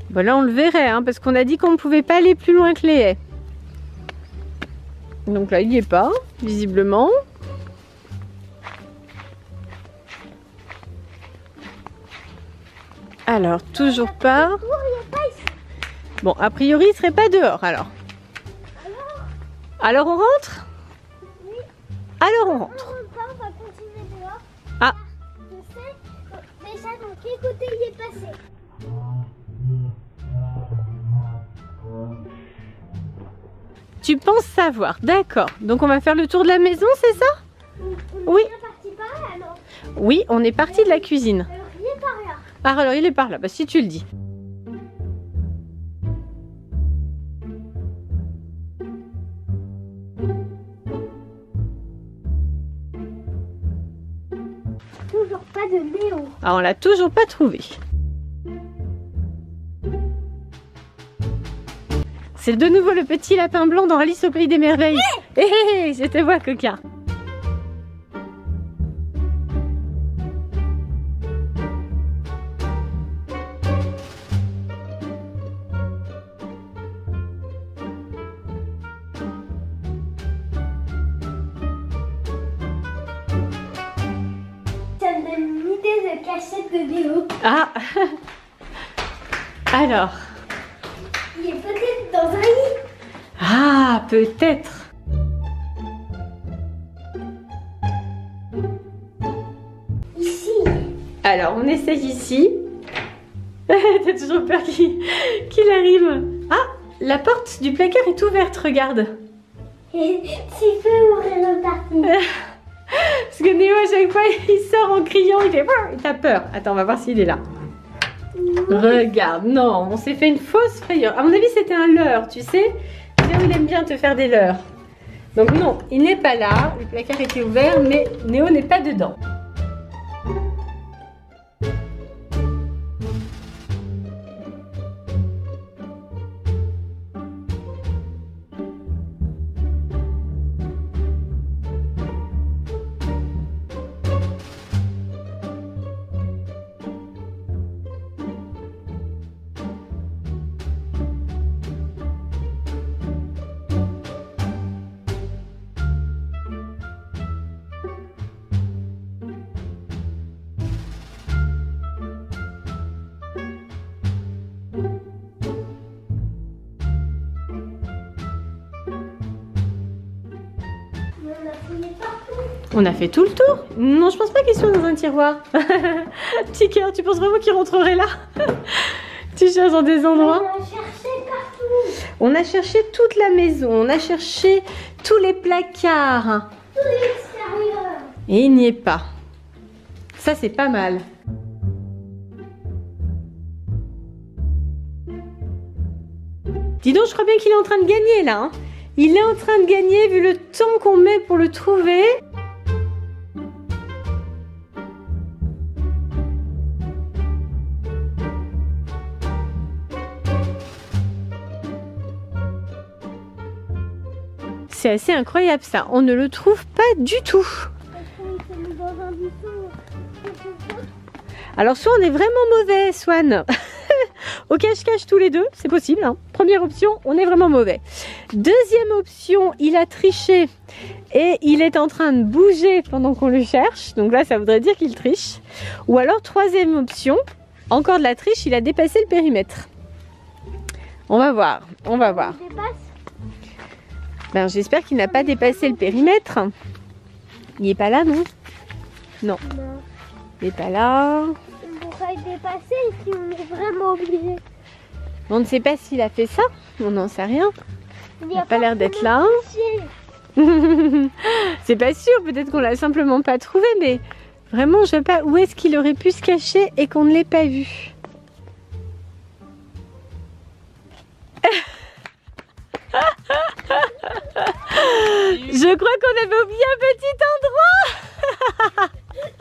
Bon là on le verrait hein, parce qu'on a dit qu'on ne pouvait pas aller plus loin que les haies. Donc là il n'y est pas, visiblement. Alors toujours pas. Bon a priori il serait pas dehors alors. Alors on rentre? Oui. Alors on rentre. On va continuer dehors. Ah. Je sais déjà dans quel côté il est passé. Tu penses savoir, d'accord. Donc on va faire le tour de la maison, c'est ça? On Oui. est bien parti par là alors. Oui, on est parti de la cuisine. Alors il est par là. Ah alors il est par là, bah si tu le dis. Toujours pas de Néo. Ah on l'a toujours pas trouvé. C'est de nouveau le petit lapin blanc dans Alice au pays des merveilles. Hé hé hé, je te vois coquin. Ça me donne une idée de cachette de Néo. Ah. Alors. Il est peut-être dans un lit. Ah, peut-être. Ici. Alors, on essaye ici. T'as toujours peur qu'il qu'il arrive. Ah, la porte du placard est ouverte, regarde. Et tu peux ouvrir le parking. Parce que Néo, à chaque fois, il sort en criant, il fait... Il a peur. Attends, on va voir s'il est là. Regarde, non, on s'est fait une fausse frayeur. À mon avis, c'était un leurre, tu sais. Néo, il aime bien te faire des leurres. Donc non, il n'est pas là. Le placard était ouvert, mais Néo n'est pas dedans. On a fait tout le tour. Non, je pense pas qu'il soit dans un tiroir. Petit cœur, tu penses vraiment qu'il rentrerait là? Tu cherches dans des endroits. On a cherché partout. On a cherché toute la maison. On a cherché tous les placards. Tout l'extérieur. Et il n'y est pas. Ça, c'est pas mal. Dis donc, je crois bien qu'il est en train de gagner là. Hein. Il est en train de gagner vu le temps qu'on met pour le trouver. C'est assez incroyable ça. On ne le trouve pas du tout. Alors soit on est vraiment mauvais, Swan. Au cache-cache tous les deux, c'est possible. Hein. Première option, on est vraiment mauvais. Deuxième option, il a triché et il est en train de bouger pendant qu'on le cherche. Donc là, ça voudrait dire qu'il triche. Ou alors, troisième option, encore de la triche, il a dépassé le périmètre. On va voir, on va voir. Ben, j'espère qu'il n'a pas dépassé le périmètre. Il n'est pas là, non? Non. Non. Il n'est pas là. On pourrait le dépasser si on est vraiment obligé. On ne sait pas s'il a fait ça. On n'en sait rien. Il n'a pas l'air d'être là. C'est pas sûr. Peut-être qu'on l'a simplement pas trouvé. Mais vraiment, je ne sais pas où est-ce qu'il aurait pu se cacher et qu'on ne l'ait pas vu. Je crois qu'on avait oublié un petit endroit.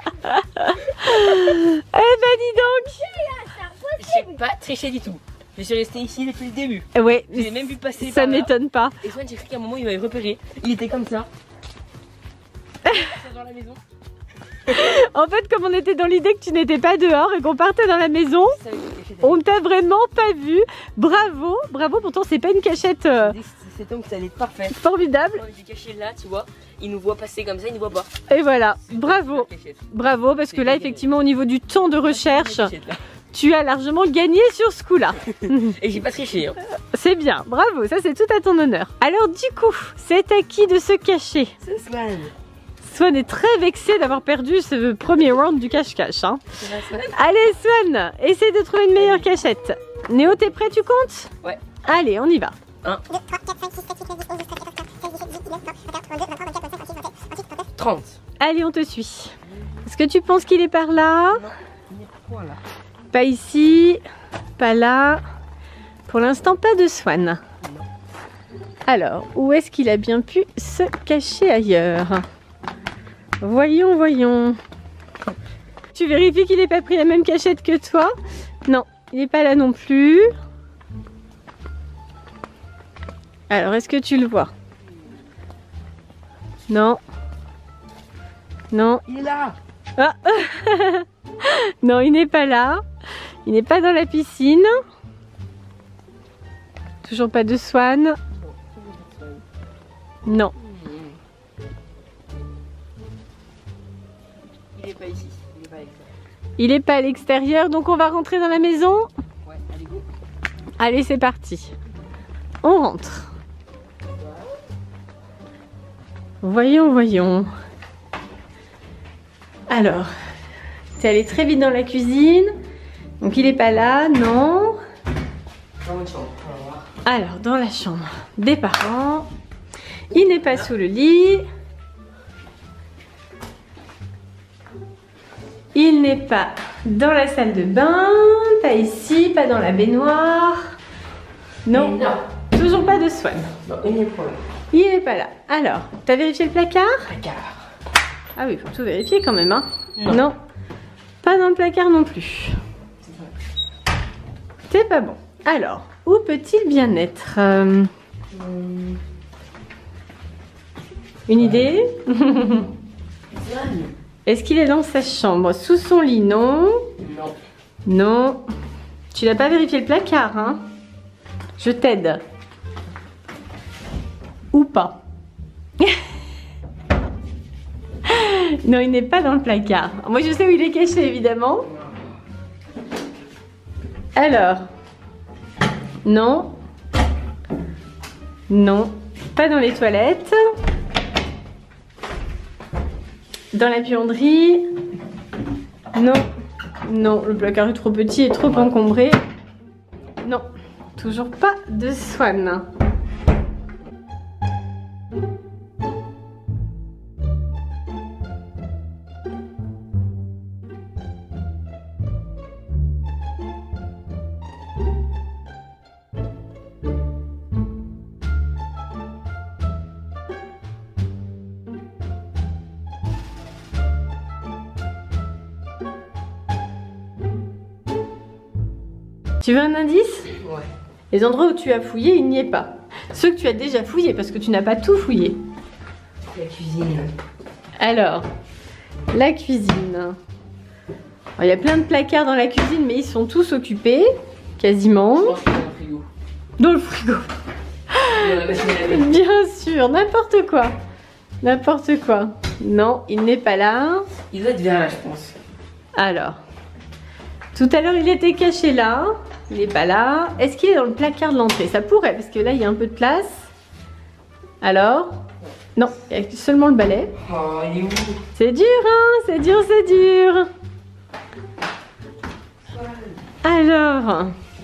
Eh ben dis donc. Je sais pas tricher du tout. Je suis restée ici depuis le début. Ouais, Je l'ai même vu passer ça par là. m'étonne pas. Et soit j'ai cru qu'à un moment il m'avait repéré. Il était comme ça. Dans la maison. En fait, comme on était dans l'idée que tu n'étais pas dehors et qu'on partait dans la maison, Ça, oui, la cachette, on ne t'a vraiment pas vu. Bravo, bravo, pourtant c'est pas une cachette euh, c'est donc ça allait être parfait. formidable. J'ai caché là, tu vois. Il nous voit passer comme ça, il nous voit pas. Et voilà, bravo, bravo, parce que là, effectivement, au niveau du temps de recherche, tu as largement gagné sur ce coup-là. Et j'ai pas triché. Hein. C'est bien, bravo, ça c'est tout à ton honneur. Alors du coup, c'est à qui de se cacher? C'est Swan. Swan est très vexé d'avoir perdu ce premier round du cache-cache. Hein. Allez Swan, essaie de trouver une meilleure cachette. Néo, t'es prêt, tu comptes? Ouais. Allez, on y va. un, trente. Allez, on te suit. Est-ce que tu penses qu'il est par là? Non, il est pas là. Pas ici, pas là. Pour l'instant, pas de Swan. Alors, où est-ce qu'il a bien pu se cacher ailleurs? Voyons, voyons. Tu vérifies qu'il n'ait pas pris la même cachette que toi? Non, il n'est pas là non plus. Alors, est-ce que tu le vois? Non. Non. Il est là. Ah. Non, il n'est pas là. Il n'est pas dans la piscine. Toujours pas de Swan. Non. Il est pas ici. Il est pas avec ça. Il n'est pas à l'extérieur, donc on va rentrer dans la maison. Ouais, allez go. Allez, c'est parti. On rentre. Voyons, voyons. Alors, t'es allé très vite dans la cuisine. Donc il n'est pas là, non. Dans votre chambre, on va voir. Alors, dans la chambre des parents. Il n'est pas sous le lit. Il n'est pas dans la salle de bain. Pas ici, pas dans la baignoire. Non, Non. toujours pas de Swan. Non, il n'est pas là. Il n'est pas là. Alors, t'as vérifié le placard? Placard. Ah oui, il faut tout vérifier quand même. Hein. Non. Pas dans le placard non plus. C'est pas bon. Alors, où peut-il bien être? euh... Une idée? Est-ce qu'il est dans sa chambre? Sous son lit? Non. Non. Non. Tu n'as pas vérifié le placard, hein? Je t'aide. Ou pas. Non, il n'est pas dans le placard. Moi, je sais où il est caché, évidemment. Alors. Non. Non. Pas dans les toilettes. Dans la buanderie. Non. Non, le placard est trop petit et trop encombré. Non. Toujours pas de Swan. Tu veux un indice? Ouais. Les endroits où tu as fouillé, il n'y est pas. Ceux que tu as déjà fouillés, parce que tu n'as pas tout fouillé. La cuisine. Alors, la cuisine. Alors, il y a plein de placards dans la cuisine, mais ils sont tous occupés, quasiment. Je pense qu'il est dans le frigo. Dans le frigo. Dans la machine à laver. Bien sûr, n'importe quoi. N'importe quoi. Non, il n'est pas là. Il doit être vers là, je pense. Alors, tout à l'heure, il était caché là. Il n'est pas là. Est-ce qu'il est dans le placard de l'entrée? Ça pourrait, parce que là, il y a un peu de place. Alors? Non, il y a seulement le balai. Oh, il est où? C'est dur, hein? C'est dur, c'est dur. Alors...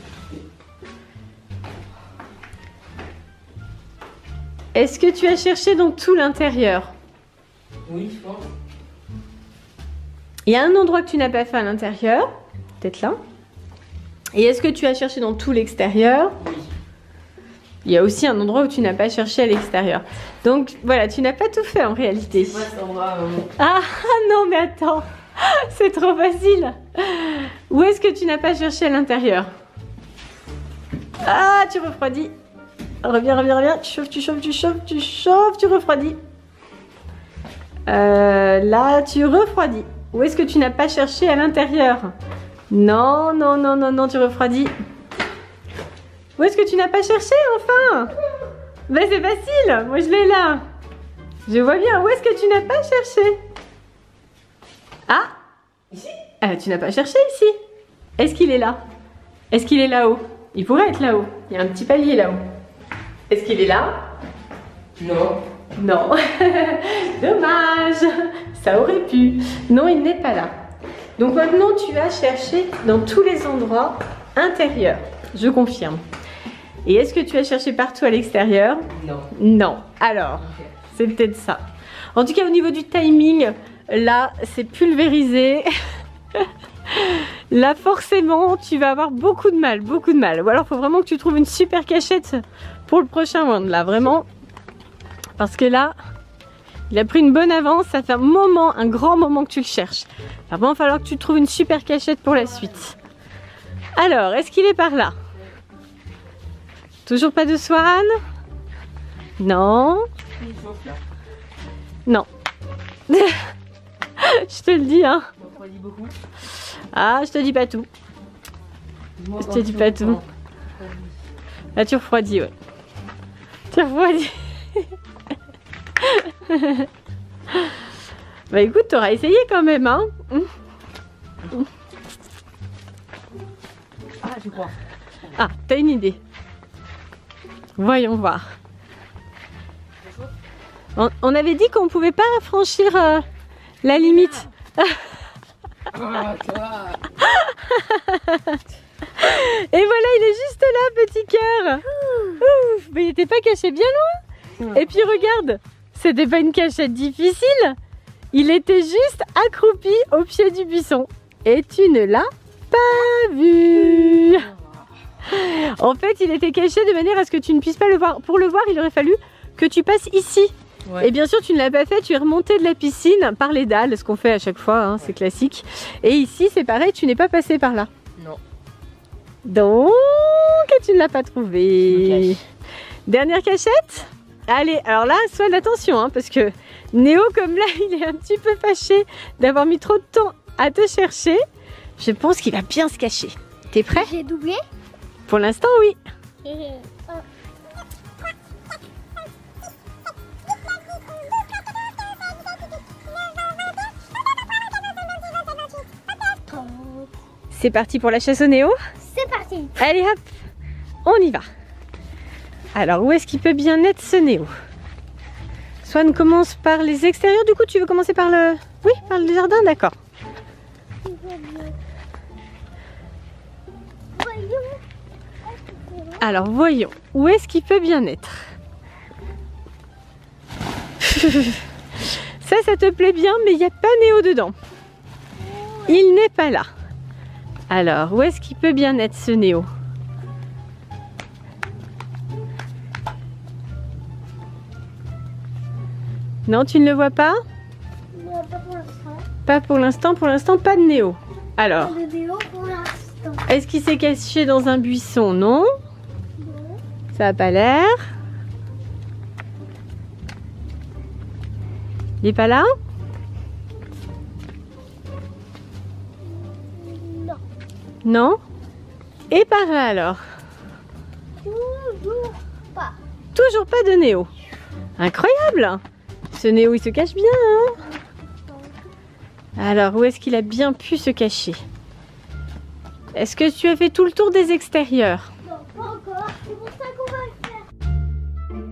Est-ce que tu as cherché dans tout l'intérieur? Oui, je pense. Il y a un endroit que tu n'as pas fait à l'intérieur. Peut-être là. Et est-ce que tu as cherché dans tout l'extérieur? Oui. Il y a aussi un endroit où tu n'as pas cherché à l'extérieur. Donc voilà, tu n'as pas tout fait en réalité. Ouais, cet endroit, euh... Ah non, mais attends. C'est trop facile. Où est-ce que tu n'as pas cherché à l'intérieur? Ah, tu refroidis. Reviens, reviens, reviens. Tu chauffes, tu chauffes, tu chauffes, tu chauffes, tu refroidis. Euh, là, tu refroidis. Où est-ce que tu n'as pas cherché à l'intérieur? Non, non, non, non, non, tu refroidis. Où est-ce que tu n'as pas cherché enfin? Ben c'est facile, moi je l'ai là. Je vois bien, où est-ce que tu n'as pas cherché? Ah, Ici? ah, tu n'as pas cherché ici. Est-ce qu'il est là? Est-ce qu'il est là-haut? Il pourrait être là-haut. Il y a un petit palier là-haut. Est-ce qu'il est là? Non. Non. Dommage. Ça aurait pu. Non, il n'est pas là. Donc maintenant, tu as cherché dans tous les endroits intérieurs. Je confirme. Et est-ce que tu as cherché partout à l'extérieur? Non. Non. Alors, Ok. c'est peut-être ça. En tout cas, au niveau du timing, là, c'est pulvérisé. Là, forcément, tu vas avoir beaucoup de mal, beaucoup de mal. Ou alors, il faut vraiment que tu trouves une super cachette pour le prochain round, là, vraiment. Parce que là, il a pris une bonne avance. Ça fait un moment, un grand moment que tu le cherches. Il va vraiment falloir que tu trouves une super cachette pour la suite. Alors, est-ce qu'il est par là? Toujours pas de Swan? Non. Il chauffe là. Non. Je te le dis, hein. On refroidit beaucoup. Ah, je te dis pas tout. Moi, Je te dis pas tout. Là, tu refroidis, ouais. Tu refroidis. Bah écoute, t'auras essayé quand même, hein. Ah, je crois. Ah, t'as une idée. Voyons voir. On, on avait dit qu'on pouvait pas franchir euh, la limite. Ah, toi. Et voilà, il est juste là, petit cœur. Ouf, mais il était pas caché bien loin. Et puis regarde, c'était pas une cachette difficile. Il était juste accroupi au pied du buisson. Et tu ne l'as pas vu. En fait, il était caché de manière à ce que tu ne puisses pas le voir. Pour le voir, il aurait fallu que tu passes ici. Ouais. Et bien sûr, tu ne l'as pas fait, tu es remonté de la piscine par les dalles, ce qu'on fait à chaque fois, hein, c'est classique. Et ici, c'est pareil, tu n'es pas passé par là. Non. Donc, tu ne l'as pas trouvé. Je me cache. Dernière cachette? Allez, alors là, sois d'attention, hein, parce que Néo, comme là, il est un petit peu fâché d'avoir mis trop de temps à te chercher. Je pense qu'il va bien se cacher. T'es prêt? J'ai doublé. Pour l'instant, oui. C'est parti pour la chasse au Néo. C'est parti. Allez hop, on y va. Alors, où est-ce qu'il peut bien être ce Néo? Swan commence par les extérieurs, du coup tu veux commencer par le... Oui, par le jardin, d'accord. Alors, voyons, où est-ce qu'il peut bien être? Ça, ça te plaît bien, mais il n'y a pas Néo dedans. Il n'est pas là. Alors, où est-ce qu'il peut bien être ce Néo? Non, tu ne le vois pas? Non, pas pour l'instant. Pas pour l'instant, pour l'instant, pas de Néo. Alors, Pas de Néo pour l'instant. est-ce qu'il s'est caché dans un buisson? Non. Non. Ça n'a pas l'air. Il n'est pas là? Non. Non. Et par là alors? Toujours pas. Toujours pas de Néo. Incroyable! Ce Néo il se cache bien, hein? Alors, où est-ce qu'il a bien pu se cacher? Est-ce que tu as fait tout le tour des extérieurs? Non, pas encore. C'est pour ça qu'on va le faire.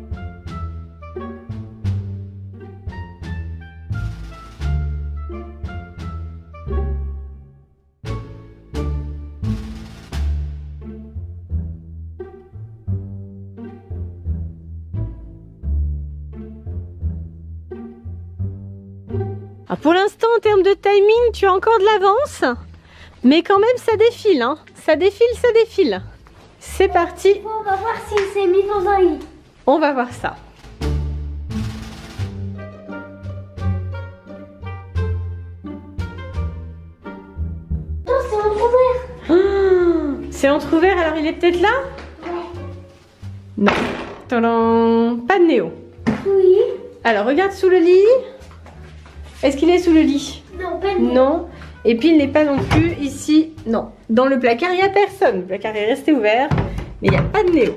Alors pour l'instant, en termes de timing, tu as encore de l'avance. Mais quand même, ça défile, hein. Ça défile, ça défile. C'est parti. Bon, on va voir s'il s'est mis dans un lit. On va voir ça. Non, c'est entrouvert. Ah, c'est entrouvert, alors il est peut-être là? Non. Tadam, pas de Néo. Oui. Alors regarde sous le lit. Est-ce qu'il est sous le lit? Non. Non, pas Néo. Non. Et puis il n'est pas non plus ici. Non. Dans le placard, il n'y a personne. Le placard est resté ouvert, mais il n'y a pas de Néo.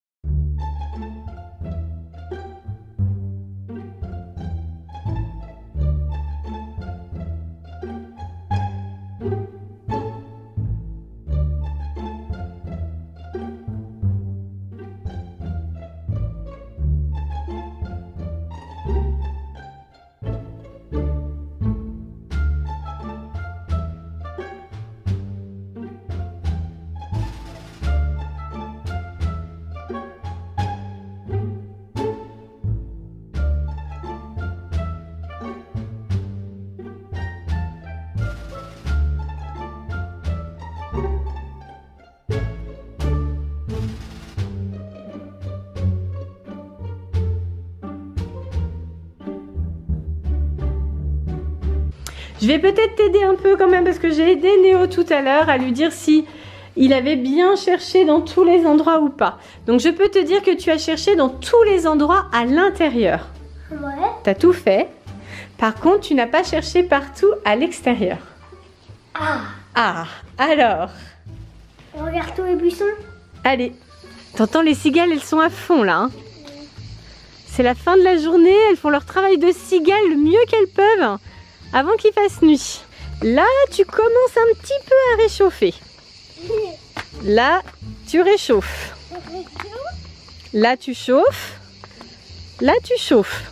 Je vais peut-être t'aider un peu quand même parce que j'ai aidé Néo tout à l'heure à lui dire si il avait bien cherché dans tous les endroits ou pas. Donc je peux te dire que tu as cherché dans tous les endroits à l'intérieur. Ouais. Tu as tout fait. Par contre, tu n'as pas cherché partout à l'extérieur. Ah. Ah, alors. On regarde tous les buissons. Allez. T'entends les cigales, elles sont à fond là. Hein. C'est la fin de la journée, elles font leur travail de cigale le mieux qu'elles peuvent avant qu'il fasse nuit. Là, tu commences un petit peu à réchauffer. Là, tu réchauffes. Là, tu chauffes. Là, tu chauffes.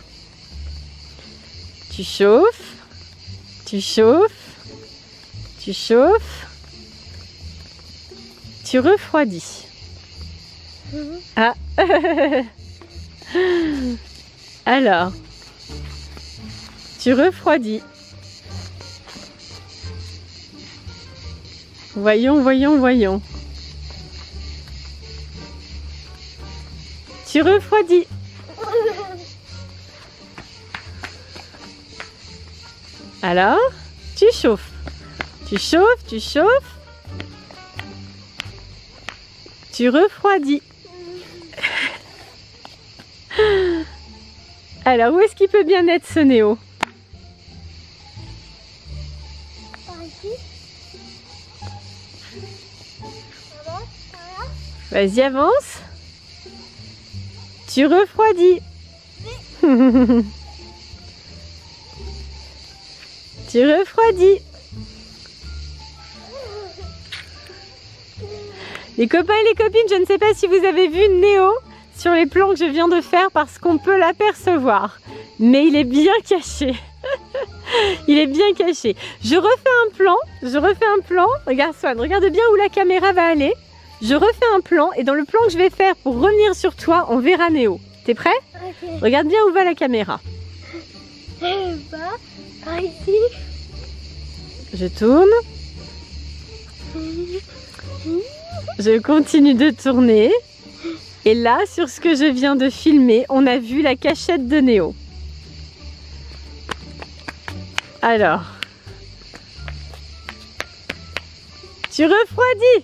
Tu chauffes. Tu chauffes. Tu chauffes. Tu refroidis. Ah. Alors, tu refroidis. Voyons, voyons, voyons. Tu refroidis. Alors, tu chauffes. Tu chauffes, tu chauffes. Tu refroidis. Alors, où est-ce qu'il peut bien être ce Néo? Par ici. Vas-y, avance. Tu refroidis. Tu refroidis. Les copains et les copines, je ne sais pas si vous avez vu Néo sur les plans que je viens de faire parce qu'on peut l'apercevoir. Mais il est bien caché. Il est bien caché. Je refais un plan. Je refais un plan. Regarde Swan, regarde bien où la caméra va aller. Je refais un plan et dans le plan que je vais faire pour revenir sur toi, on verra Néo. T'es prêt? Ok. Regarde bien où va la caméra. Bah, par ici. Je tourne. Je continue de tourner. Et là, sur ce que je viens de filmer, on a vu la cachette de Néo. Alors. Tu refroidis.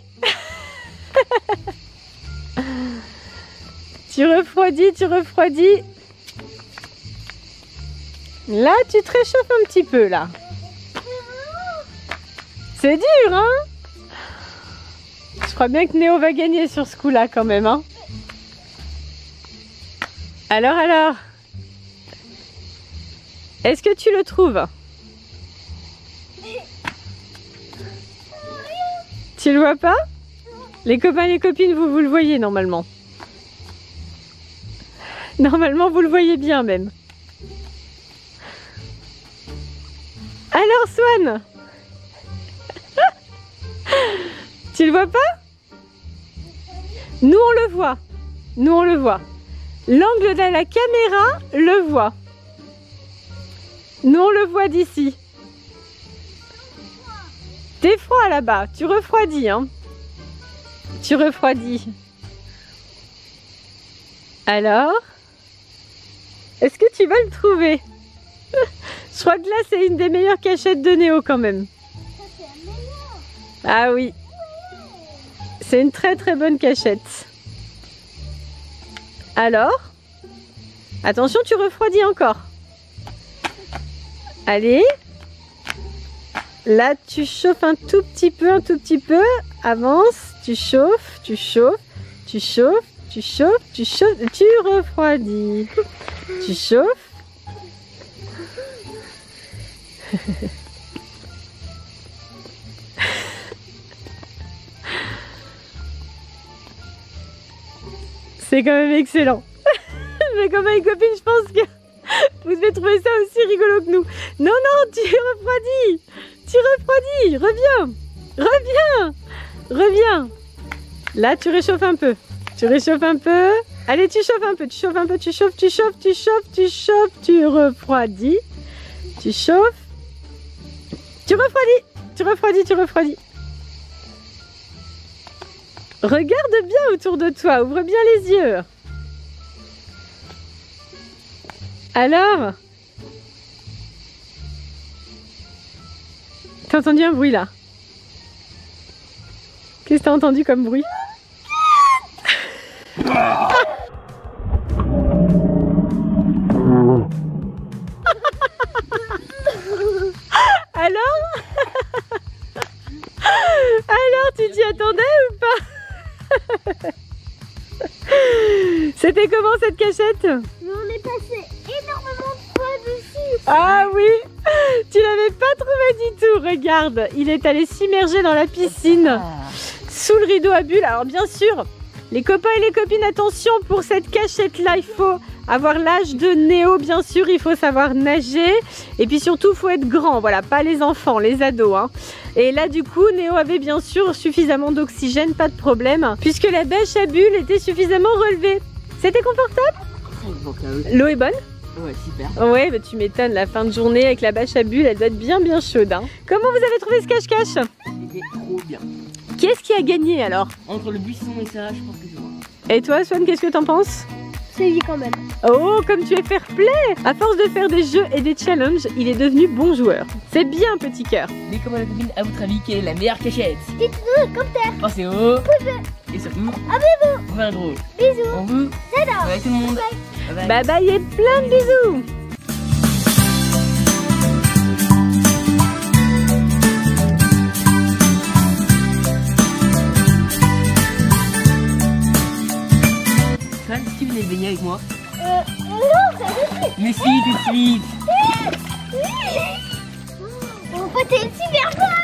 Tu refroidis, tu refroidis. Là, tu te réchauffes un petit peu, là. C'est dur, hein? Je crois bien que Néo va gagner sur ce coup-là, quand même, hein? Alors, alors? Est-ce que tu le trouves? Tu le vois pas? Les copains et les copines, vous, vous le voyez normalement. Normalement, vous le voyez bien même. Alors, Swan? Tu le vois pas? Nous, on le voit. Nous, on le voit. L'angle de la caméra le voit. Nous, on le voit d'ici. T'es froid là-bas. Tu refroidis, hein? Tu refroidis. Alors? Est-ce que tu vas le trouver? Je crois que là, c'est une des meilleures cachettes de Néo quand même. Ah oui. C'est une très très bonne cachette. Alors? Attention, tu refroidis encore. Allez. Là, tu chauffes un tout petit peu, un tout petit peu. Avance, tu chauffes, tu chauffes, tu chauffes, tu chauffes, tu chauffes, tu refroidis. Tu chauffes. C'est quand même excellent. Mais comme une copine, je pense que vous devez trouver ça aussi rigolo que nous. Non, non, tu refroidis. Tu refroidis. Reviens. Reviens. Reviens. Là, tu réchauffes un peu. Tu réchauffes un peu. Allez, tu chauffes un peu. Tu chauffes un peu. Tu chauffes, tu chauffes, tu chauffes, tu chauffes. Tu refroidis. Tu chauffes. Tu refroidis. Tu refroidis, tu refroidis. Regarde bien autour de toi. Ouvre bien les yeux. Alors? T'as entendu un bruit là? Qu'est-ce que t'as entendu comme bruit? Alors? Alors, tu t'y attendais ou pas? C'était comment cette cachette? Mais on est passé énormément de fois dessus. Ah oui, tu l'avais pas trouvé du tout. Regarde, il est allé s'immerger dans la piscine sous le rideau à bulles. Alors bien sûr, les copains et les copines, attention pour cette cachette là, il faut avoir l'âge de Néo, bien sûr, il faut savoir nager et puis surtout il faut être grand, voilà, pas les enfants, les ados, hein. Et là du coup Néo avait bien sûr suffisamment d'oxygène, pas de problème, puisque la bêche à bulles était suffisamment relevée. C'était confortable? L'eau est bonne? Ouais, super. Ouais, bah tu m'étonnes, la fin de journée avec la bâche à bulles, elle doit être bien bien chaude, hein. Comment vous avez trouvé ce cache-cache? C'était trop bien. Qui est-ce qui a gagné alors? Entre le buisson et ça, je pense que c'est moi. Et toi Swan, qu'est-ce que t'en penses? C'est lui quand même. Oh, comme tu es fair play! À force de faire des jeux et des challenges, il est devenu bon joueur. C'est bien, petit cœur. Mais comment la copine, à votre avis, quelle est la meilleure cachette? Dites-nous comme terre. Pensez au et surtout, Abonnez-vous. on va un gros. Bisous. On vous. J'adore. Bye tout le monde. Bye bye. Bye bye et plein de bisous! Swan, si tu venais de baigner avec moi? Euh, non, ça va. Mais si, tout de suite. Oh, t'es super bonne.